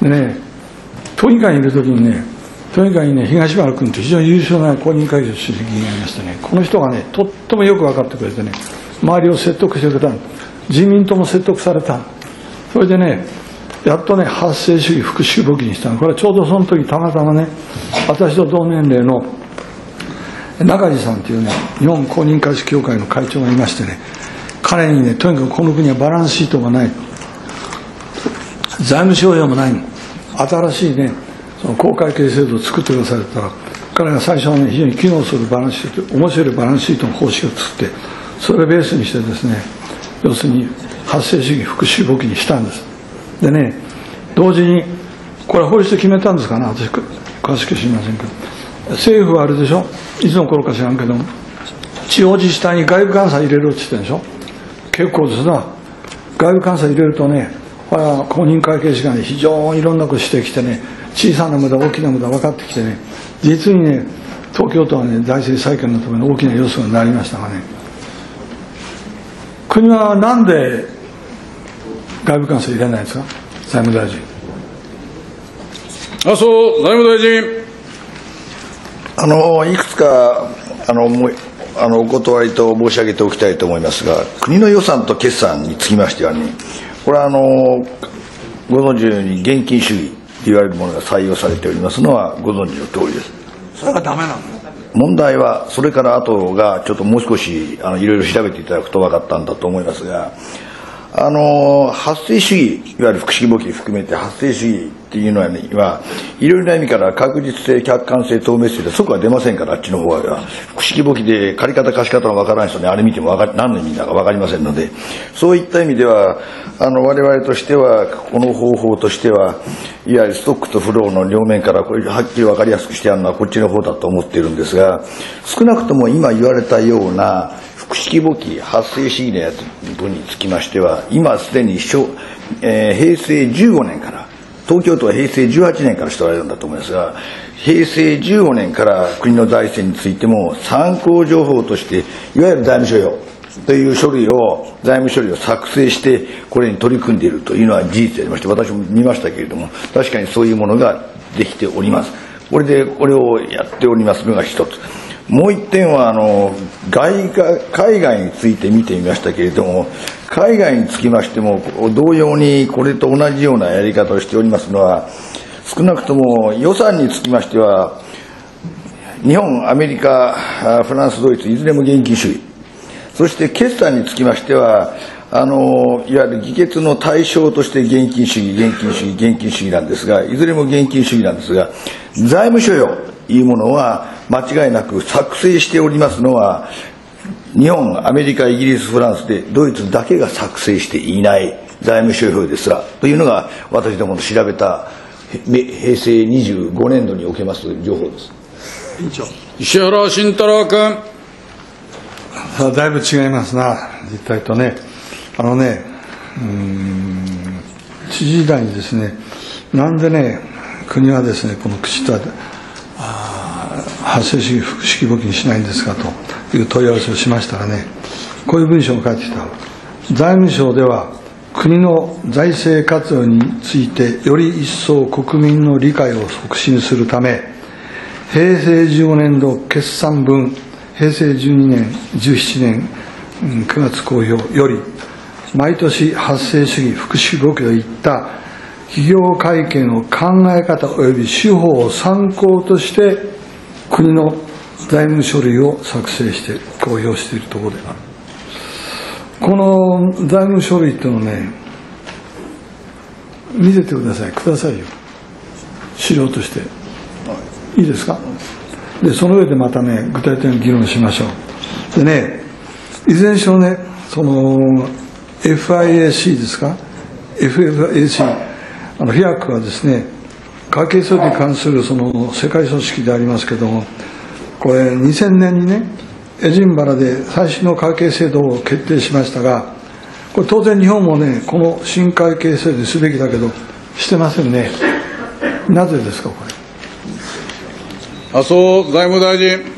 でね、都議会にいるときにね、都議会にね、東原君と非常に優秀な公認会計士の議員がいましてね、この人がね、とってもよく分かってくれてね、周りを説得してくれたの。自民党も説得されたの。それでね、やっとね、発生主義複式簿記にしたの。これはちょうどその時たまたまね、私と同年齢の中地さんというね、日本公認会計士協会の会長がいましてね、彼にね、とにかくこの国はバランスシートがない。財務省用もないの。新しいね、その公会計制度を作ってくださいって言ったら、彼が最初はね、非常に機能するバランスシート、面白いバランスシートの方式を作って、それをベースにしてですね、要するに発生主義複式簿記にしたんです。でね、同時に、これは法律で決めたんですかね、私、詳しく知りませんけど、政府はあれでしょ、いつの頃か知らんけど、地方自治体に外部監査入れろって言ってるんでしょ、結構ですな、外部監査入れるとね、これは公認会計士がね、非常にいろんなことしてきてね、小さな無駄、大きな無駄分かってきてね、実にね、東京都はね、財政再建のための大きな要素になりましたがね、国はなんで外部監査入れないんですか、財務大臣。 麻生財務大臣。 あのいくつかあのもうあのお断りと申し上げておきたいと思いますが、国の予算と決算につきましてはね、これはあのご存知のように現金主義と言われるものが採用されておりますのはご存知の通りです。 それがダメなの。 問題はそれから後がちょっともう少しあのいろいろ調べていただくと分かったんだと思いますが、あの発生主義、いわゆる複式簿記含めて発生主義っていうのは、ね、いろいろな意味から確実性、客観性、透明性でそこは出ませんから、あっちの方は複式簿記で借り方貸し方の分からない人にあれ見ても分か何の意味だか分かりませんので、そういった意味ではあの我々としてはこの方法としてはいわゆるストックとフローの両面からこれはっきり分かりやすくしてあるのはこっちの方だと思っているんですが、少なくとも今言われたような複式簿記発生主義のやつ分につきましては、今すでに、えー、へいせいじゅうごねんから、東京都はへいせいじゅうはちねんからしておられるんだと思いますが、へいせいじゅうごねんから国の財政についても参考情報として、いわゆる財務諸表という書類を、財務処理を作成して、これに取り組んでいるというのは事実でありまして、私も見ましたけれども、確かにそういうものができております。これで、これをやっておりますのが一つ。もう一点はあの外が海外について見てみましたけれども、海外につきましても同様にこれと同じようなやり方をしておりますのは、少なくとも予算につきましては日本、アメリカ、フランス、ドイツいずれも現金主義、そして決算につきましてはあのいわゆる議決の対象として現金主義、現金主義、現金主義なんですが、いずれも現金主義なんですが、財務諸表というものは間違いなく作成しておりますのは、日本、アメリカ、イギリス、フランスでドイツだけが作成していない財務諸表ですらというのが、私どもの調べたへいせいにじゅうごねんどにおけます情報です。 委員長。 石原慎太郎君。 だいぶ違いますな、実態とね。 あのね、うーん知事時代にですね、なんでね、国はですね、この口と発生主義複式募金しないんですかという問い合わせをしましたらね、こういう文章を書いてきた。財務省では国の財政活動についてより一層国民の理解を促進するため、平成じゅうごねん度決算分、平成じゅうにねん、じゅうななねんくがつ公表より、毎年発生主義複式募金といった企業会計の考え方及び手法を参考として国の財務書類を作成して公表しているところである。この財務書類っていうのをね、見せてください、くださいよ、資料として。いいですか。で、その上でまたね、具体的に議論しましょう。でね、いずれにしろね、その エフアイエーシー ですか、エフエフエーシー、あのフィアックはですね、会計制度に関するその世界組織でありますけれども、これにせんねんにね、エジンバラで最新の会計制度を決定しましたが、これ当然日本もね、この新会計制度にすべきだけど、してませんね。なぜですか、これ。 麻生財務大臣。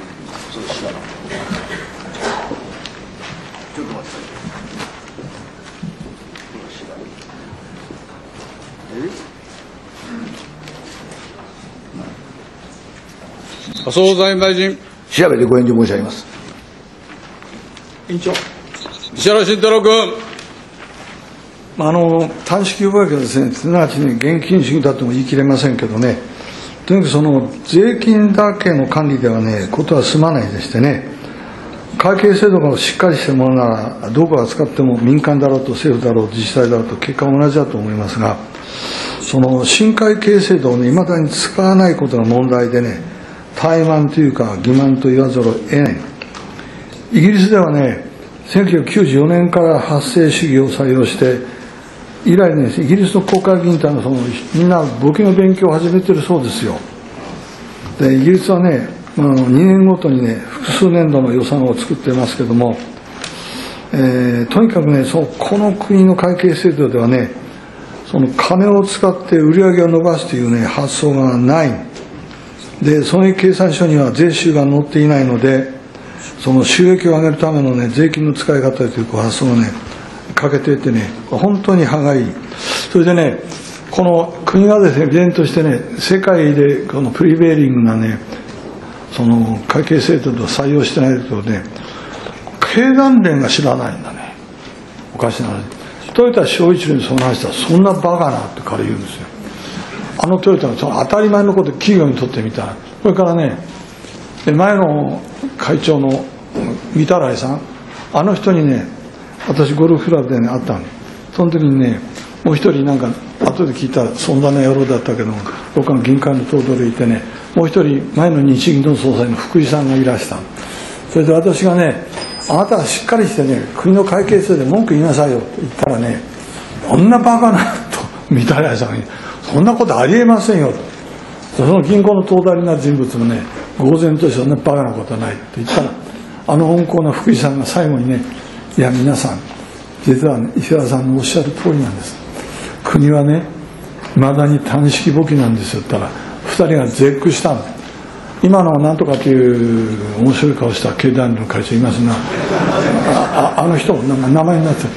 麻生財務大臣。 調べてご返事申し上げます。 委員長。 石原慎太郎君。 あの短縮予備はですね、すなわちね、現金主義だとも言い切れませんけどね、とにかくその税金だけの管理ではね、ことは済まないでしてね、会計制度がしっかりしたものなら、どこが使っても民間だろうと政府だろうと自治体だろうと結果は同じだと思いますが、その新会計制度をね、いまだに使わないことが問題でね、怠慢というか欺瞞と言わざるを得ない。イギリスではね、せんきゅうひゃくきゅうじゅうよねんから発生主義を採用して以来ね、イギリスの国会議員というのはそのみんな簿記の勉強を始めてるそうですよ。でイギリスはね、まあ、にねんごとにね、複数年度の予算を作ってますけども、えー、とにかくね、そのこの国の会計制度ではね、その金を使って売り上げを伸ばすというね、発想がない。で、その計算書には税収が載っていないので、その収益を上げるためのね、税金の使い方という発想がね、欠けていてね、本当に歯がいい。それでね、この国がですね、依然としてね、世界でこのプリベーリングなね、その会計制度を採用してないとね、経団連が知らないんだね。おかしな話。トヨタ正一郎にその話したら、そんなバカなって彼言うんですよ。あのトヨタのその当たり前のことを企業にとってみたら、これからね、前の会長の御手洗さん、あの人にね、私ゴルフクラブでね、会ったの。その時にね、もう一人なんか、後で聞いたら、そんな野郎だったけども、どっかの銀行の頭取でいてね、もう一人、前の日銀の総裁の福井さんがいらしたの。それで私がね、あなたはしっかりしてね、国の会計制度で文句言いなさいよと言ったらね、こんなバカなと、御手洗さんに、そんなことありえませんよと。その銀行の頭取な人物もね、呆然としてそんなバカなことはないと言ったら、あの温厚な福井さんが最後にね、いや皆さん、実は、ね、石原さんのおっしゃる通りなんです。国はね、いまだに短式簿記なんですよって言ったら、ふたりが絶句したんです。今のなんとかという面白い顔した経団連の会長いますが、あ, あ, あの人、なんか名前になっちゃった。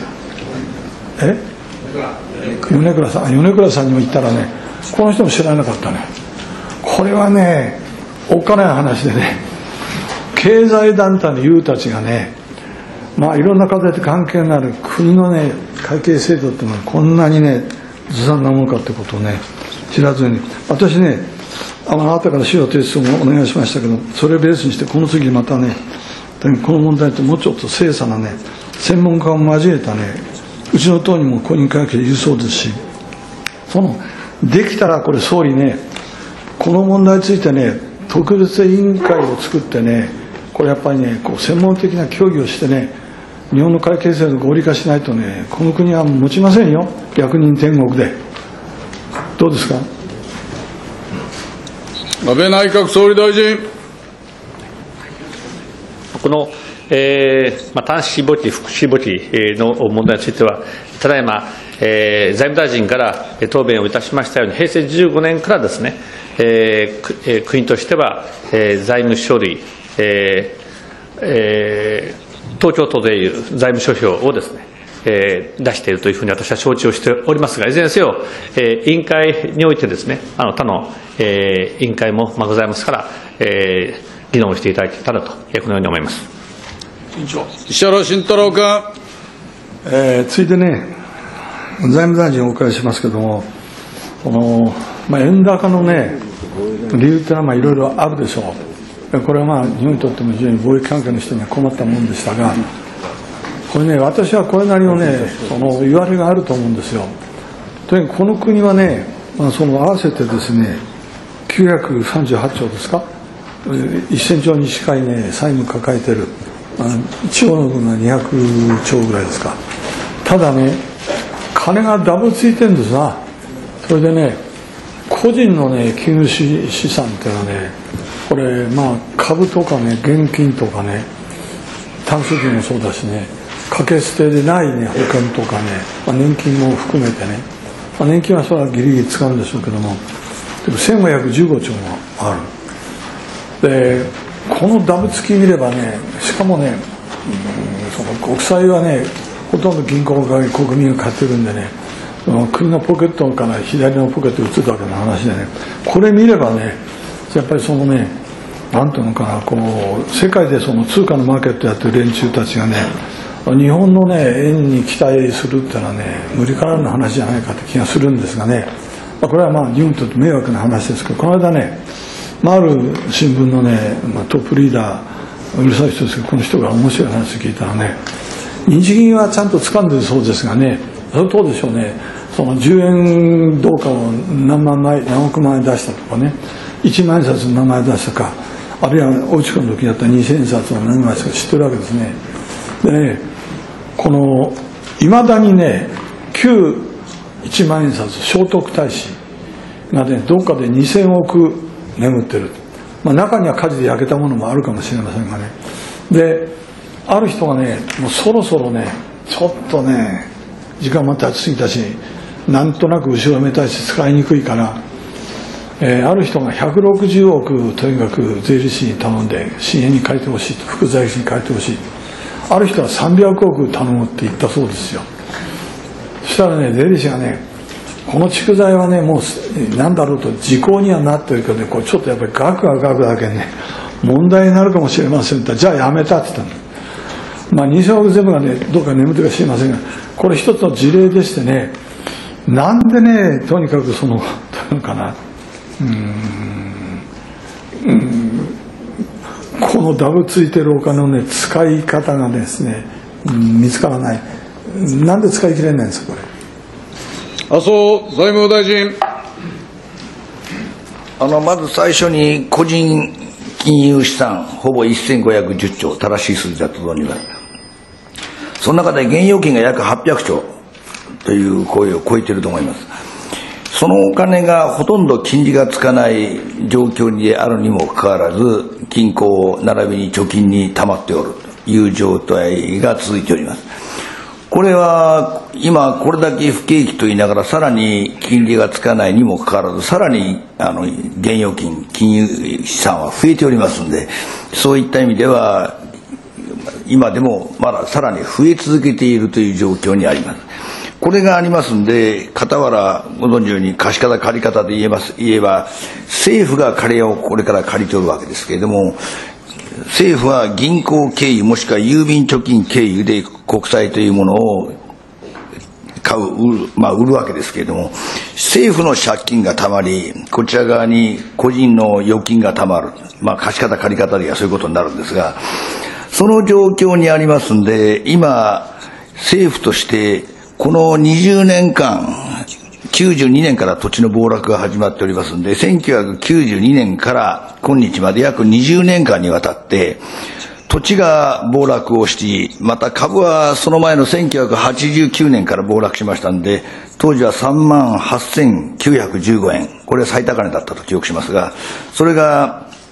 え米倉さん、米倉さんにも言ったらね、この人も知らなかったね。これはね、おっかない話でね、経済団体の優たちがね、まあいろんな形で関係のある国のね、会計制度っていうのはこんなにね、ずさんなものかってことをね、知らずに、私ね、あなたから資料提出をお願いしましたけど、それをベースにして、この次またね、この問題ってもうちょっと精査なね、専門家を交えたね、うちの党にも公認会計いるそうですし、その、できたらこれ総理ね、この問題についてね、特別委員会を作ってね、これやっぱりね、こう専門的な協議をしてね、日本の会計制度を合理化しないとね、この国は持ちませんよ、役人天国で。どうですか。 安倍内閣総理大臣。 このえーまあ、単子墓地、複子墓地の問題については、ただいま、えー、財務大臣から答弁をいたしましたように、平成じゅうごねんからですね、えーえー、国としては、えー、財務書類、えーえー、東京都税優財務諸表をですね、えー、出しているというふうに私は承知をしておりますが、いずれにせよ、えー、委員会においてですね、あの他の、えー、委員会も、まあ、ございますから、えー、議論をしていただけたらと、えー、このように思います。 石原慎太郎君。 えー、ついでね、財務大臣にお伺いしますけれども、このまあ、円高の、ね、理由というのはまあいろいろあるでしょう。これは、まあ、日本にとっても非常に貿易関係の人には困ったものでしたが、これね、私はこれなりのね、その言われがあると思うんですよ。とにかくこの国はね、まあ、その合わせてですね、きゅうひゃくさんじゅうはちちょうですか、せんちょうに近い、ね、債務抱えてる、あの地方の分がにひゃくちょうぐらいですか。ただね、金がダブついてるんですな。それでね、個人のね、金融資産っていうのはね、これ、まあ、株とかね、現金とかね、単数金もそうだしね、掛け捨てでないね、保険とかね、まあ、年金も含めてね、まあ、年金はそれはギリギリ使うんでしょうけども、でもせんごひゃくじゅうごちょうもある。で、このダブつき見ればね、しかもね、うん、その国債はね、ほとんど銀行が国民が買ってるんでね、国のポケットから左のポケットに移るだけの話でね、これ見ればね、やっぱりそのね、なんていうのかな、こう世界でその通貨のマーケットやってる連中たちがね、日本のね、円に期待するっていうのはね、無理からぬ話じゃないかって気がするんですがね、これはまあ日本にとって迷惑な話ですけど、この間ね、まあ、ある新聞のね、まあ、トップリーダー、うるさい人ですけど、この人が面白い話を聞いたらね、日銀はちゃんと掴んでるそうですがね、それとでしょうね、そのじゅうえん銅貨を何万枚、何億枚出したとかね、いちまんえん札の何枚出したか、あるいは大内君の時だったらにせんえん札を何枚したか知ってるわけですね。でね、このいまだにね、旧いちまんえん札聖徳太子がね、どっかでにせんおく眠ってる、まあ、中には火事で焼けたものもあるかもしれませんがね。で、ある人がね、もうそろそろね、ちょっとね、時間も経ちすぎたし、なんとなく後ろめたいし使いにくいから、えー、ある人がひゃくろくじゅうおくとにかく税理士に頼んで新円に変えてほしいと、副財務に変えてほしい、ある人はさんびゃくおく頼むって言ったそうですよ。そしたらね、税理士がね、この蓄財はね、もう何だろうと時効にはなってるけどね、これちょっとやっぱり額は額だけね、問題になるかもしれませんって、じゃあやめたって言ったの。まあ、にせんおく全部がね、どうか眠ってるか知りませんが、これ一つの事例でしてね、なんでね、とにかくその、どういうのかな、うーん、うーん、このダブついてるお金のね、使い方がですね、うん、見つからない。なんで使い切れないんですか、これ。 麻生財務大臣。 あの、まず最初に個人金融資産、ほぼせんごひゃくじゅっちょう、正しい数字だと存じます。その中で現預金が約はっぴゃくちょうという声を超えていると思います。そのお金がほとんど金利がつかない状況にあるにもかかわらず、銀行並びに貯金に溜まっておるという状態が続いております。これは今これだけ不景気と言いながら、さらに金利がつかないにもかかわらず、さらにあの現預金、金融資産は増えておりますので、そういった意味では今でもまださらに増え続けているという状況にあります。これがありますので、傍らご存知のように貸方借方で言えます言えば、政府が金をこれから借りておるわけですけれども、政府は銀行経由もしくは郵便貯金経由で国債というものを買う、売る、まあ、売るわけですけれども、政府の借金がたまり、こちら側に個人の預金がたまる、まあ、貸方借方ではそういうことになるんですが、その状況にありますんで、今政府としてこのにじゅうねんかん、きゅうじゅうにねんから土地の暴落が始まっておりますので、せんきゅうひゃくきゅうじゅうにねんから今日まで約にじゅうねんかんにわたって土地が暴落をし、また株はその前のせんきゅうひゃくはちじゅうきゅうねんから暴落しましたので、当時はさんまんはっせんきゅうひゃくじゅうごえん、これは最高値だったと記憶しますが、それが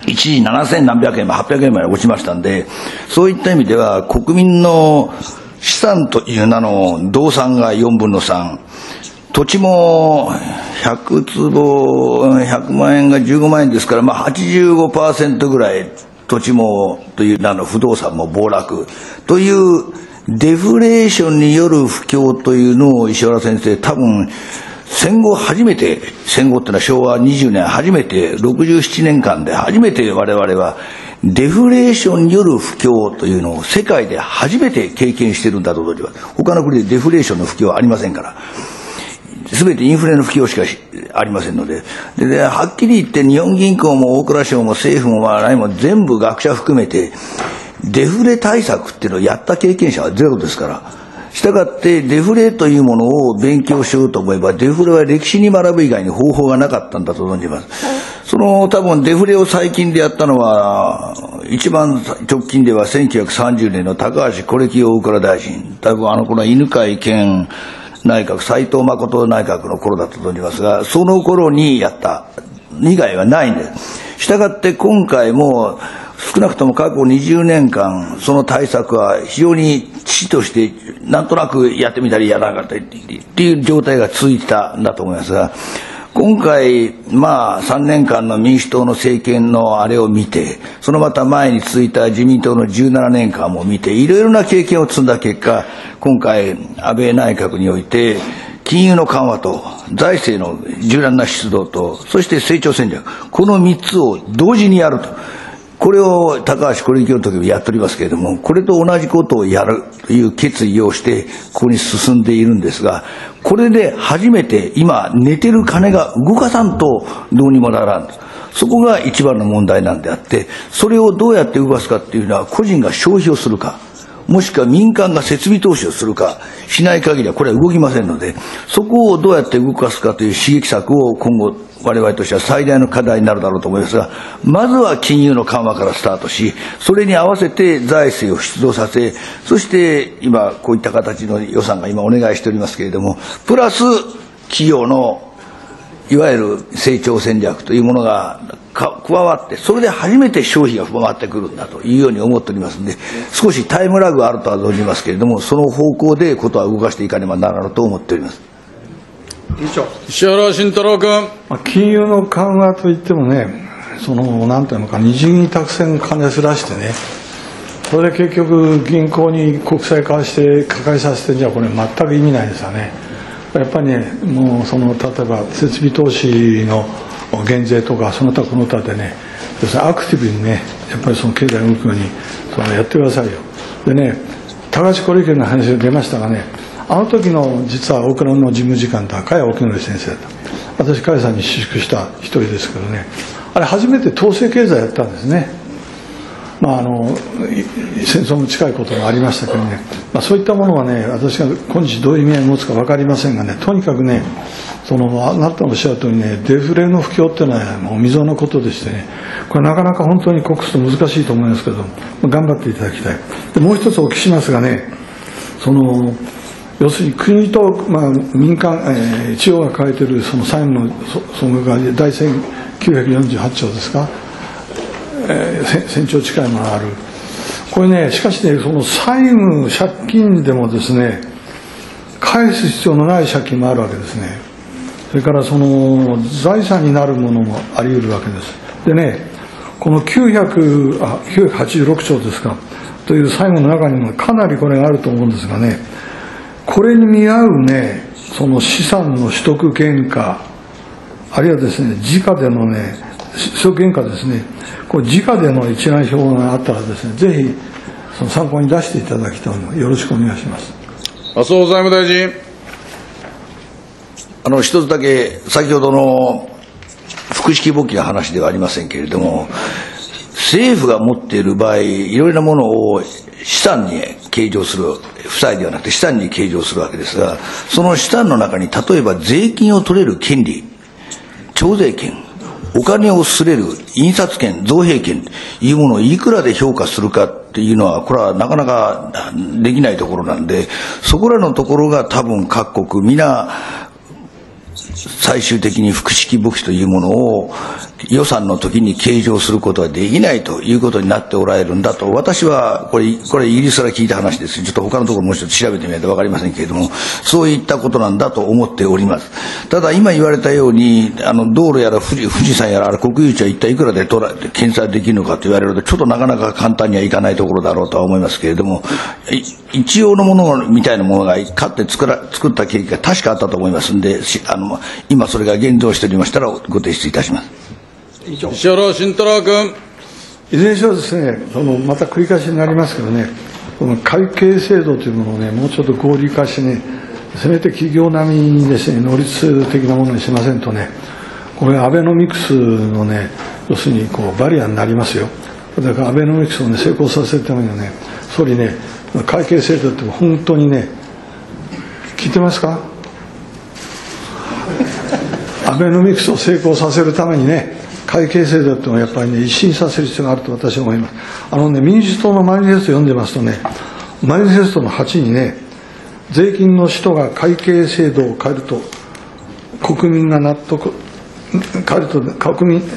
一時ななせんなんびゃくえん、はっぴゃくえんまで落ちましたんで、そういった意味では国民の資産という名の動産がよんぶんのさん、土地もひゃくつぼひゃくまんえんがじゅうごまんえんですから、まあ、はちじゅうごパーセント ぐらい土地もという名の不動産も暴落というデフレーションによる不況というのを石原先生、多分戦後初めて、戦後っていうのはしょうわにじゅうねん初めて、ろくじゅうななねんかんで初めて我々はデフレーションによる不況というのを世界で初めて経験しているんだと思います。他の国でデフレーションの不況はありませんから。すべてインフレの不況しかありませんので。で、ではっきり言って日本銀行も大蔵省も政府もまあ何も全部学者含めてデフレ対策っていうのをやった経験者はゼロですから。したがってデフレというものを勉強しようと思えばデフレは歴史に学ぶ以外に方法がなかったんだと存じます。その多分デフレを最近でやったのは一番直近ではせんきゅうひゃくさんじゅうねんの高橋是清大蔵大臣、多分あの頃は犬飼健内閣、斉藤誠内閣の頃だと存じますが、その頃にやった以外はないんです。したがって今回も少なくとも過去にじゅうねんかんその対策は非常に遅としてなんとなくやってみたりやらなかったりっていう状態が続いてたんだと思いますが、今回まあさんねんかんの民主党の政権のあれを見て、そのまた前に続いた自民党のじゅうななねんかんも見て、いろいろな経験を積んだ結果、今回安倍内閣において金融の緩和と財政の柔軟な出動と、そして成長戦略、このみっつを同時にやると。これを高橋是清の時もやっておりますけれども、これと同じことをやるという決意をしてここに進んでいるんですが、これで初めて今寝てる金が動かさんとどうにもならん。そこが一番の問題なんであって、それをどうやって動かすかっていうのは個人が消費をするか、もしくは民間が設備投資をするかしない限りはこれは動きませんので、そこをどうやって動かすかという刺激策を今後我々としては最大の課題になるだろうと思いますが、まずは金融の緩和からスタートし、それに合わせて財政を出動させ、そして今こういった形の予算が今お願いしておりますけれども、プラス企業のいわゆる成長戦略というものが加わって、それで初めて消費が回ってくるんだというように思っておりますので、少しタイムラグがあるとは存じますけれども、その方向でことは動かしていかねばならないと思っております。 石原慎太郎君。 金融の緩和といってもね、そのなんていうのか、日銀にたくさん金すらしてね、これで結局銀行に国債化して抱えさせてんじゃこれ全く意味ないですよね。やっぱりね、もうその例えば設備投資の減税とかその他この他でね、要するにアクティブにね、やっぱりその経済が動くようにそのやってくださいよ。でね、高橋是清の話が出ましたがね、あの時の実は大蔵の事務次官と加谷興則先生だった。私加谷さんに私淑した一人ですけどね、あれ初めて統制経済やったんですね。まあ、あの戦争も近いこともありましたけどね、まあ、そういったものはね、私が今日どういう意味合いを持つか分かりませんがね、とにかくね、そのあなたのおっしゃるとおりね、デフレの不況っていうのはもう未曾有のことでしてね、これなかなか本当に国すと難しいと思いますけど、頑張っていただきたい。でもう一つお聞きしますがね、その要するに国と、まあ、民間、えー、地方が抱えているその債務の総額が大せんきゅうひゃくよんじゅうはちちょうですか、えー、せんちょう近いものがある。これね、しかしね、その債務、借金でもですね、返す必要のない借金もあるわけですね。それからその財産になるものもあり得るわけです。でね、このきゅうひゃくはちじゅうろくちょうですかという債務の中にもかなりこれがあると思うんですがね、これに見合うね、その資産の取得原価、あるいはですね、時価でのね、取得原価ですね、これ時価での一覧表があったらですね、ぜひその参考に出していただきたいのでよろしくお願いします。 麻生財務大臣。 あの一つだけ、先ほどの複式簿記の話ではありませんけれども、政府が持っている場合、いろいろなものを資産に計上する、負債ではなくて資産に計上するわけですが、その資産の中に例えば税金を取れる権利、徴税権、お金をすれる印刷権、造幣権というものをいくらで評価するかっていうのは、これはなかなかできないところなんで、そこらのところが多分各国皆最終的に複式簿記というものを予算の時に計上することはできないということになっておられるんだと、私はこれ、これイギリスから聞いた話です。ちょっと他のところもう一つ調べてみないと分かりませんけれども、そういったことなんだと思っております。ただ今言われたように、あの道路やら富士富士山やら国有地は一体いくらで取ら検査できるのかと言われると、ちょっとなかなか簡単にはいかないところだろうとは思いますけれども、一応のものみたいなものが買って作ら作った経緯が確かあったと思いますので、あの今それが現像しておりましたらご提出いたします。 石原慎太郎君。 いずれにしろですね、そのまた繰り返しになりますけどね、この会計制度というものをね、もうちょっと合理化してね、せめて企業並みにですね、能率的なものにしませんとね、これアベノミクスのね、要するにこうバリアになりますよ。だからアベノミクスをね、成功させるためにはね、総理ね、会計制度って本当にね、聞いてますか？アベノミクスを成功させるためにね、会計制度っていうのはやっぱりね、一新させる必要があると私は思います。あのね、民主党のマニフェスト読んでますとね、マニフェストのはちにね、税金の使途が会計制度を変えると、国民が納得、変えると、国民、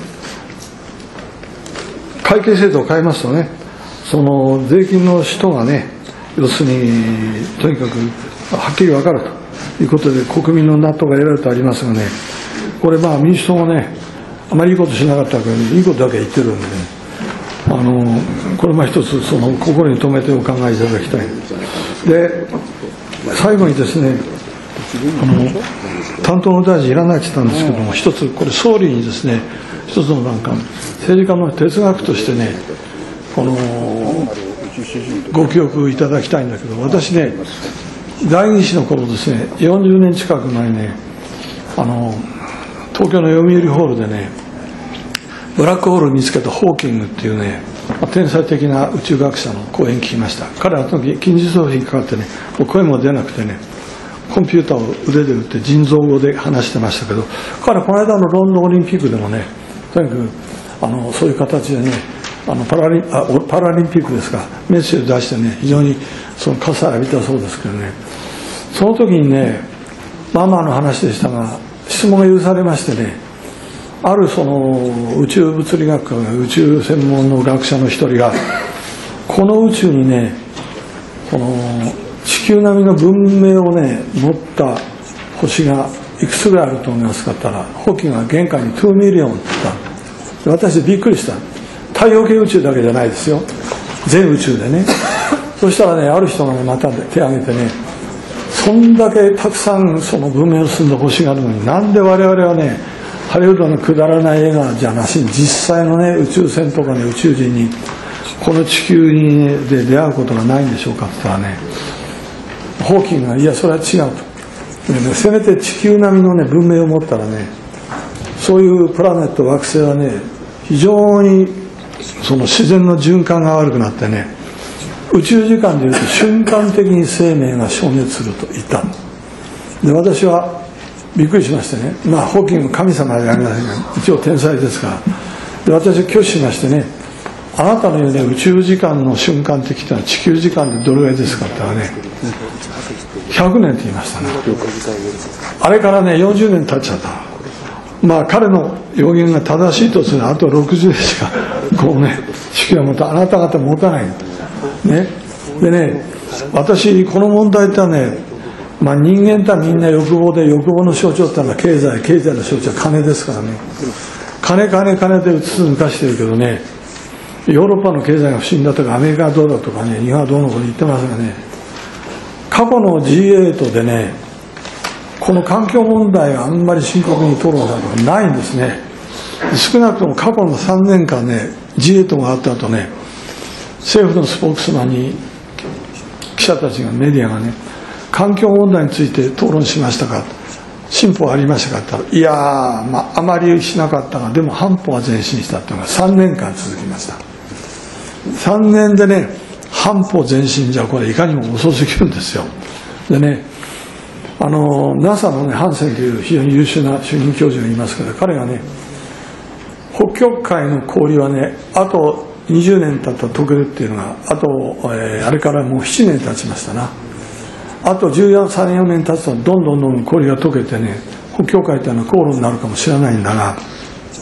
会計制度を変えますとね、その税金の使途がね、要するに、とにかくはっきり分かるということで、国民の納得が得られるとありますがね、これ、まあ民主党がね、あまりいいことしなかったけど、いいことだけ言ってるんでね、あのこれ、まあ一つ、その心に留めてお考えいただきたい。で、最後にですね、あの担当の大臣いらないって言ったんですけども、一つ、これ、総理にですね、一つのなんか、政治家の哲学としてね、このご記憶いただきたいんだけど、私ね、第二子の頃ですね、よんじゅうねん近く前ね、あの東京の読売ホールでね、ブラックホールを見つけたホーキングっていうね、天才的な宇宙学者の講演聞きました。彼はその時、近日逃避にかかってね、もう声も出なくてね、コンピューターを腕で打って人造語で話してましたけど、彼はこの間のロンドンオリンピックでもね、とにかくあのそういう形でね、あのパラリンあパラリンピックですか、メッセージを出してね、非常にその喝采を浴びたそうですけどね、その時にね、まあまあの話でしたが、質問が許されましてね、あるその宇宙物理学科宇宙専門の学者の一人が、この宇宙にね、この地球並みの文明をね持った星がいくつぐらいあると思いますかって言ったら、ホーキングが玄関ににミリオンって言った。私びっくりした。太陽系宇宙だけじゃないですよ、全宇宙でね。そしたらね、ある人がね、また手を挙げてね、そんだけたくさんその文明を進んだ星があるのに、なんで我々はね、ハリウッドのくだらない映画じゃなしに、実際のね、宇宙船とかね、宇宙人に、この地球に、ね、で出会うことがないんでしょうかって言ったらね、ホーキングが、いや、それは違うと。でね、せめて地球並みのね、文明を持ったらね、そういうプラネット、惑星はね、非常にその自然の循環が悪くなってね、宇宙時間でいうと瞬間的に生命が消滅すると言った。で、私はびっくりしましてね、まあホーキング神様でありませんが、一応天才ですから、で私は拒否しましてね、あなたの言うね、宇宙時間の瞬間的というのは地球時間でどれぐらいですかって言ったらね、ひゃくねんって言いましたね。あれからね、よんじゅうねん経っちゃった。まあ彼の予言が正しいとすると、あとろくじゅうねんしかこうね、地球はまたあなた方持たないね。でね、私この問題ってのはね、まあ人間ってみんな欲望で、欲望の象徴ってのは経済、経済の象徴は金ですからね、金金金でうつつ抜かしてるけどね、ヨーロッパの経済が不振だとか、アメリカはどうだとかね、日本はどうのこと言ってますがね、過去の ジーエイト でね、この環境問題があんまり深刻に討論されたことないんですね。少なくとも過去のさんねんかんね、ジーエイト があった後ね、政府のスポークスマンに記者たちが、メディアがね、環境問題について討論しましたか、進歩ありましたかって言ったら、いやー、まあ、あまりしなかったが、でも半歩は前進したっていうのがさんねんかん続きました。さんねんでね、半歩前進じゃ、これいかにも遅すぎるんですよ。でね、あの ナサ の、ね、ハンセンという非常に優秀な主任教授がいますけど、彼がね、北極海の氷はね、あとにじゅうねん経ったら溶けるっていうのが、あと、えー、あれからもうななねん経ちましたな。あとじゅうさん、よねん経つとどんどんどんどん氷が溶けてね、北極海っていうのは航路になるかもしれないんだが、し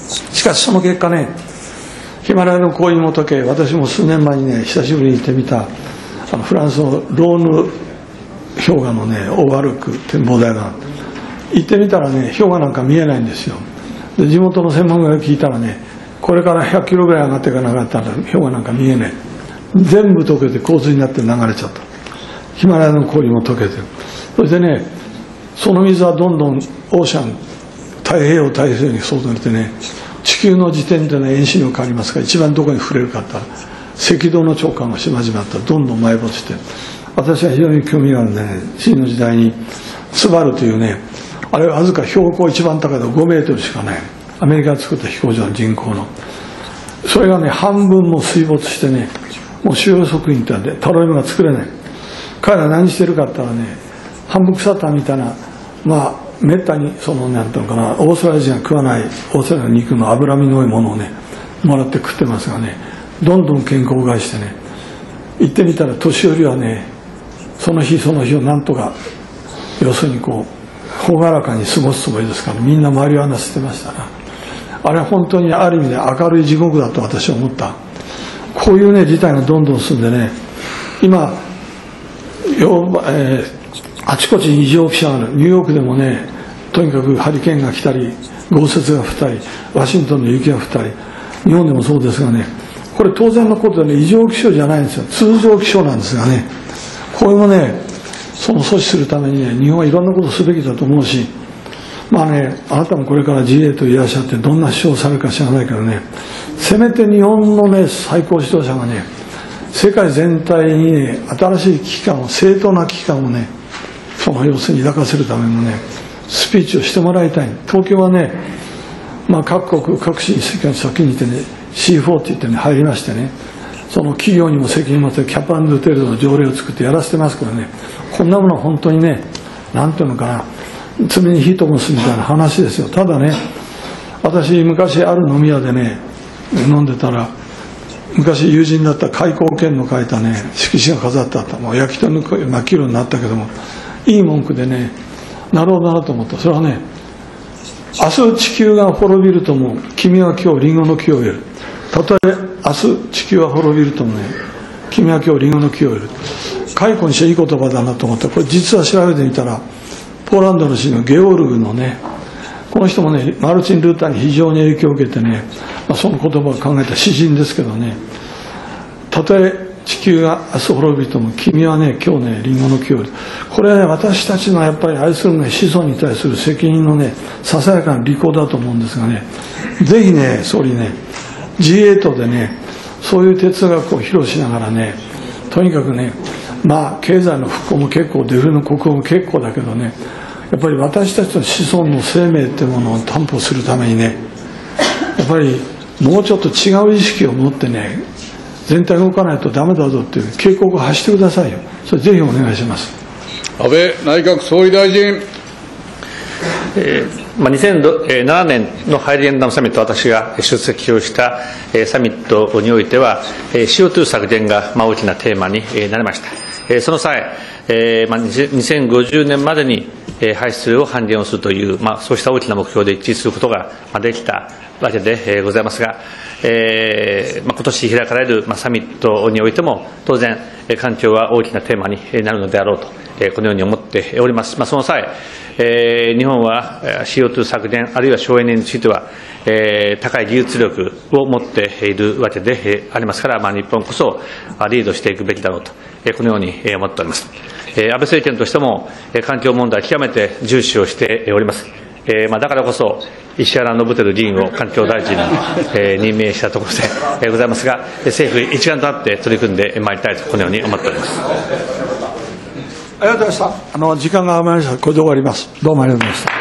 かしその結果ね、ヒマラヤの氷も溶け、私も数年前にね、久しぶりに行ってみた、あのフランスのローヌ氷河のね、オーバルク展望台が行ってみたらね、氷河なんか見えないんですよ。で、地元の専門家が聞いたらね、これからひゃくキロぐらい上がっていかなかったら氷河なんか見えない。全部溶けて洪水になって流れちゃった。ヒマラヤの氷も溶けて、そしてね、その水はどんどんオーシャン、太平洋大西洋にそうされてね、地球の時点での遠心力がありますから、一番どこに触れるかって言ったら、赤道の長官がしまじまったらどんどん埋没して、私は非常に興味があるんでね、真の時代にスバルというね、あれはわずか標高一番高いのごメートルしかない、アメリカが作った飛行場の人口の、それがね、半分も水没してね、もう主要食品ってあってタロイモが作れない。彼ら何してるかって言ったらね、半分腐ったみたいな、まあめったにそのなんていうのかな、オーストラリア人が食わないオーストラリアの肉の脂身の多いものをねもらって食ってますがね、どんどん健康を害してね、行ってみたら年寄りはね、その日その日をなんとか要するにこう朗らかに過ごすつもりですから、みんな周りを話してましたが、あれは本当にある意味で明るい地獄だと私は思った。こういうね事態がどんどん進んでね、今よ、えー、あちこちに異常気象がある。ニューヨークでもね、とにかくハリケーンが来たり豪雪が降ったり、ワシントンの雪が降ったり、日本でもそうですがね、これ当然のことでね、異常気象じゃないんですよ、通常気象なんですがね、こういうのね、その阻止するためにね、日本はいろんなことをすべきだと思うし、まあね、あなたもこれから ジーエー といらっしゃってどんな主張されるか知らないけどね、せめて日本のね最高指導者がね、世界全体にね新しい危機感を、正当な危機感をね、その要するに抱かせるためのねスピーチをしてもらいたい。東京はね、まあ、各国各地に先にいてね シーフォー って言ってね入りましてね、その企業にも責任を持ってキャパンドゥテルドの条例を作ってやらせてますからね、こんなものは本当にね、なんていうのかな、罪に火ともすみたいな話ですよ。ただね、私昔ある飲み屋でね飲んでたら、昔友人だった開口剣の書いたね色紙が飾ってあった。もう焼き鳥の真っ黄色になったけども、いい文句でね、なるほどなと思った。それはね、明日地球が滅びるとも君は今日リンゴの木を植える。たとえ明日地球は滅びるともね、君は今日リンゴの木を植える。解雇にしていい言葉だなと思った。これ実は調べてみたら、ポーランドの詩のゲオルグのね、この人もねマルチン・ルーターに非常に影響を受けてね、まあ、その言葉を考えた詩人ですけどね、たとえ地球が明日滅びとも君はね今日ねリンゴの木を植える。これはね、私たちのやっぱり愛する、ね、子孫に対する責任のねささやかな履行だと思うんですがね、ぜひね総理ね ジーエイト でねそういう哲学を披露しながらね、とにかくね、まあ経済の復興も結構、デフレの国王も結構だけどね、やっぱり私たちの子孫の生命っていうものを担保するためにね、やっぱりもうちょっと違う意識を持ってね、全体動かないとダメだぞっていう警告を発してくださいよ。それぜひお願いします。 安倍内閣総理大臣。 えーまあ、にせんななねんのハイレンダムサミット、私が出席をした、えー、サミットにおいては、えー、シーオーツー 削減が、まあ、大きなテーマに、えー、なりました。えー、その際、えーまあ、にせんごじゅうねんまでに、えー、排出量を半減をするという、まあ、そうした大きな目標で一致することが、まあ、できたわけで、えー、ございますが、えーまあ、今年開かれる、まあ、サミットにおいても当然、えー、環境は大きなテーマになるのであろうと、えー、このように思っております。まあ、その際、えー、日本は シーオーツー 削減あるいは省エネについては、えー、高い技術力を持っているわけでありますから、まあ、日本こそリードしていくべきだろうと、えー、このように思っております。えー、安倍政権としても、えー、環境問題極めて重視をしております。えーまあ、だからこそ石原伸晃議員を環境大臣に、えー、任命したところで、えー、ございますが、政府一丸となって取り組んでまいりたいと、このように思っております。 ありがとうございました。あの時間が余りました。これで終わります。どうもありがとうございました。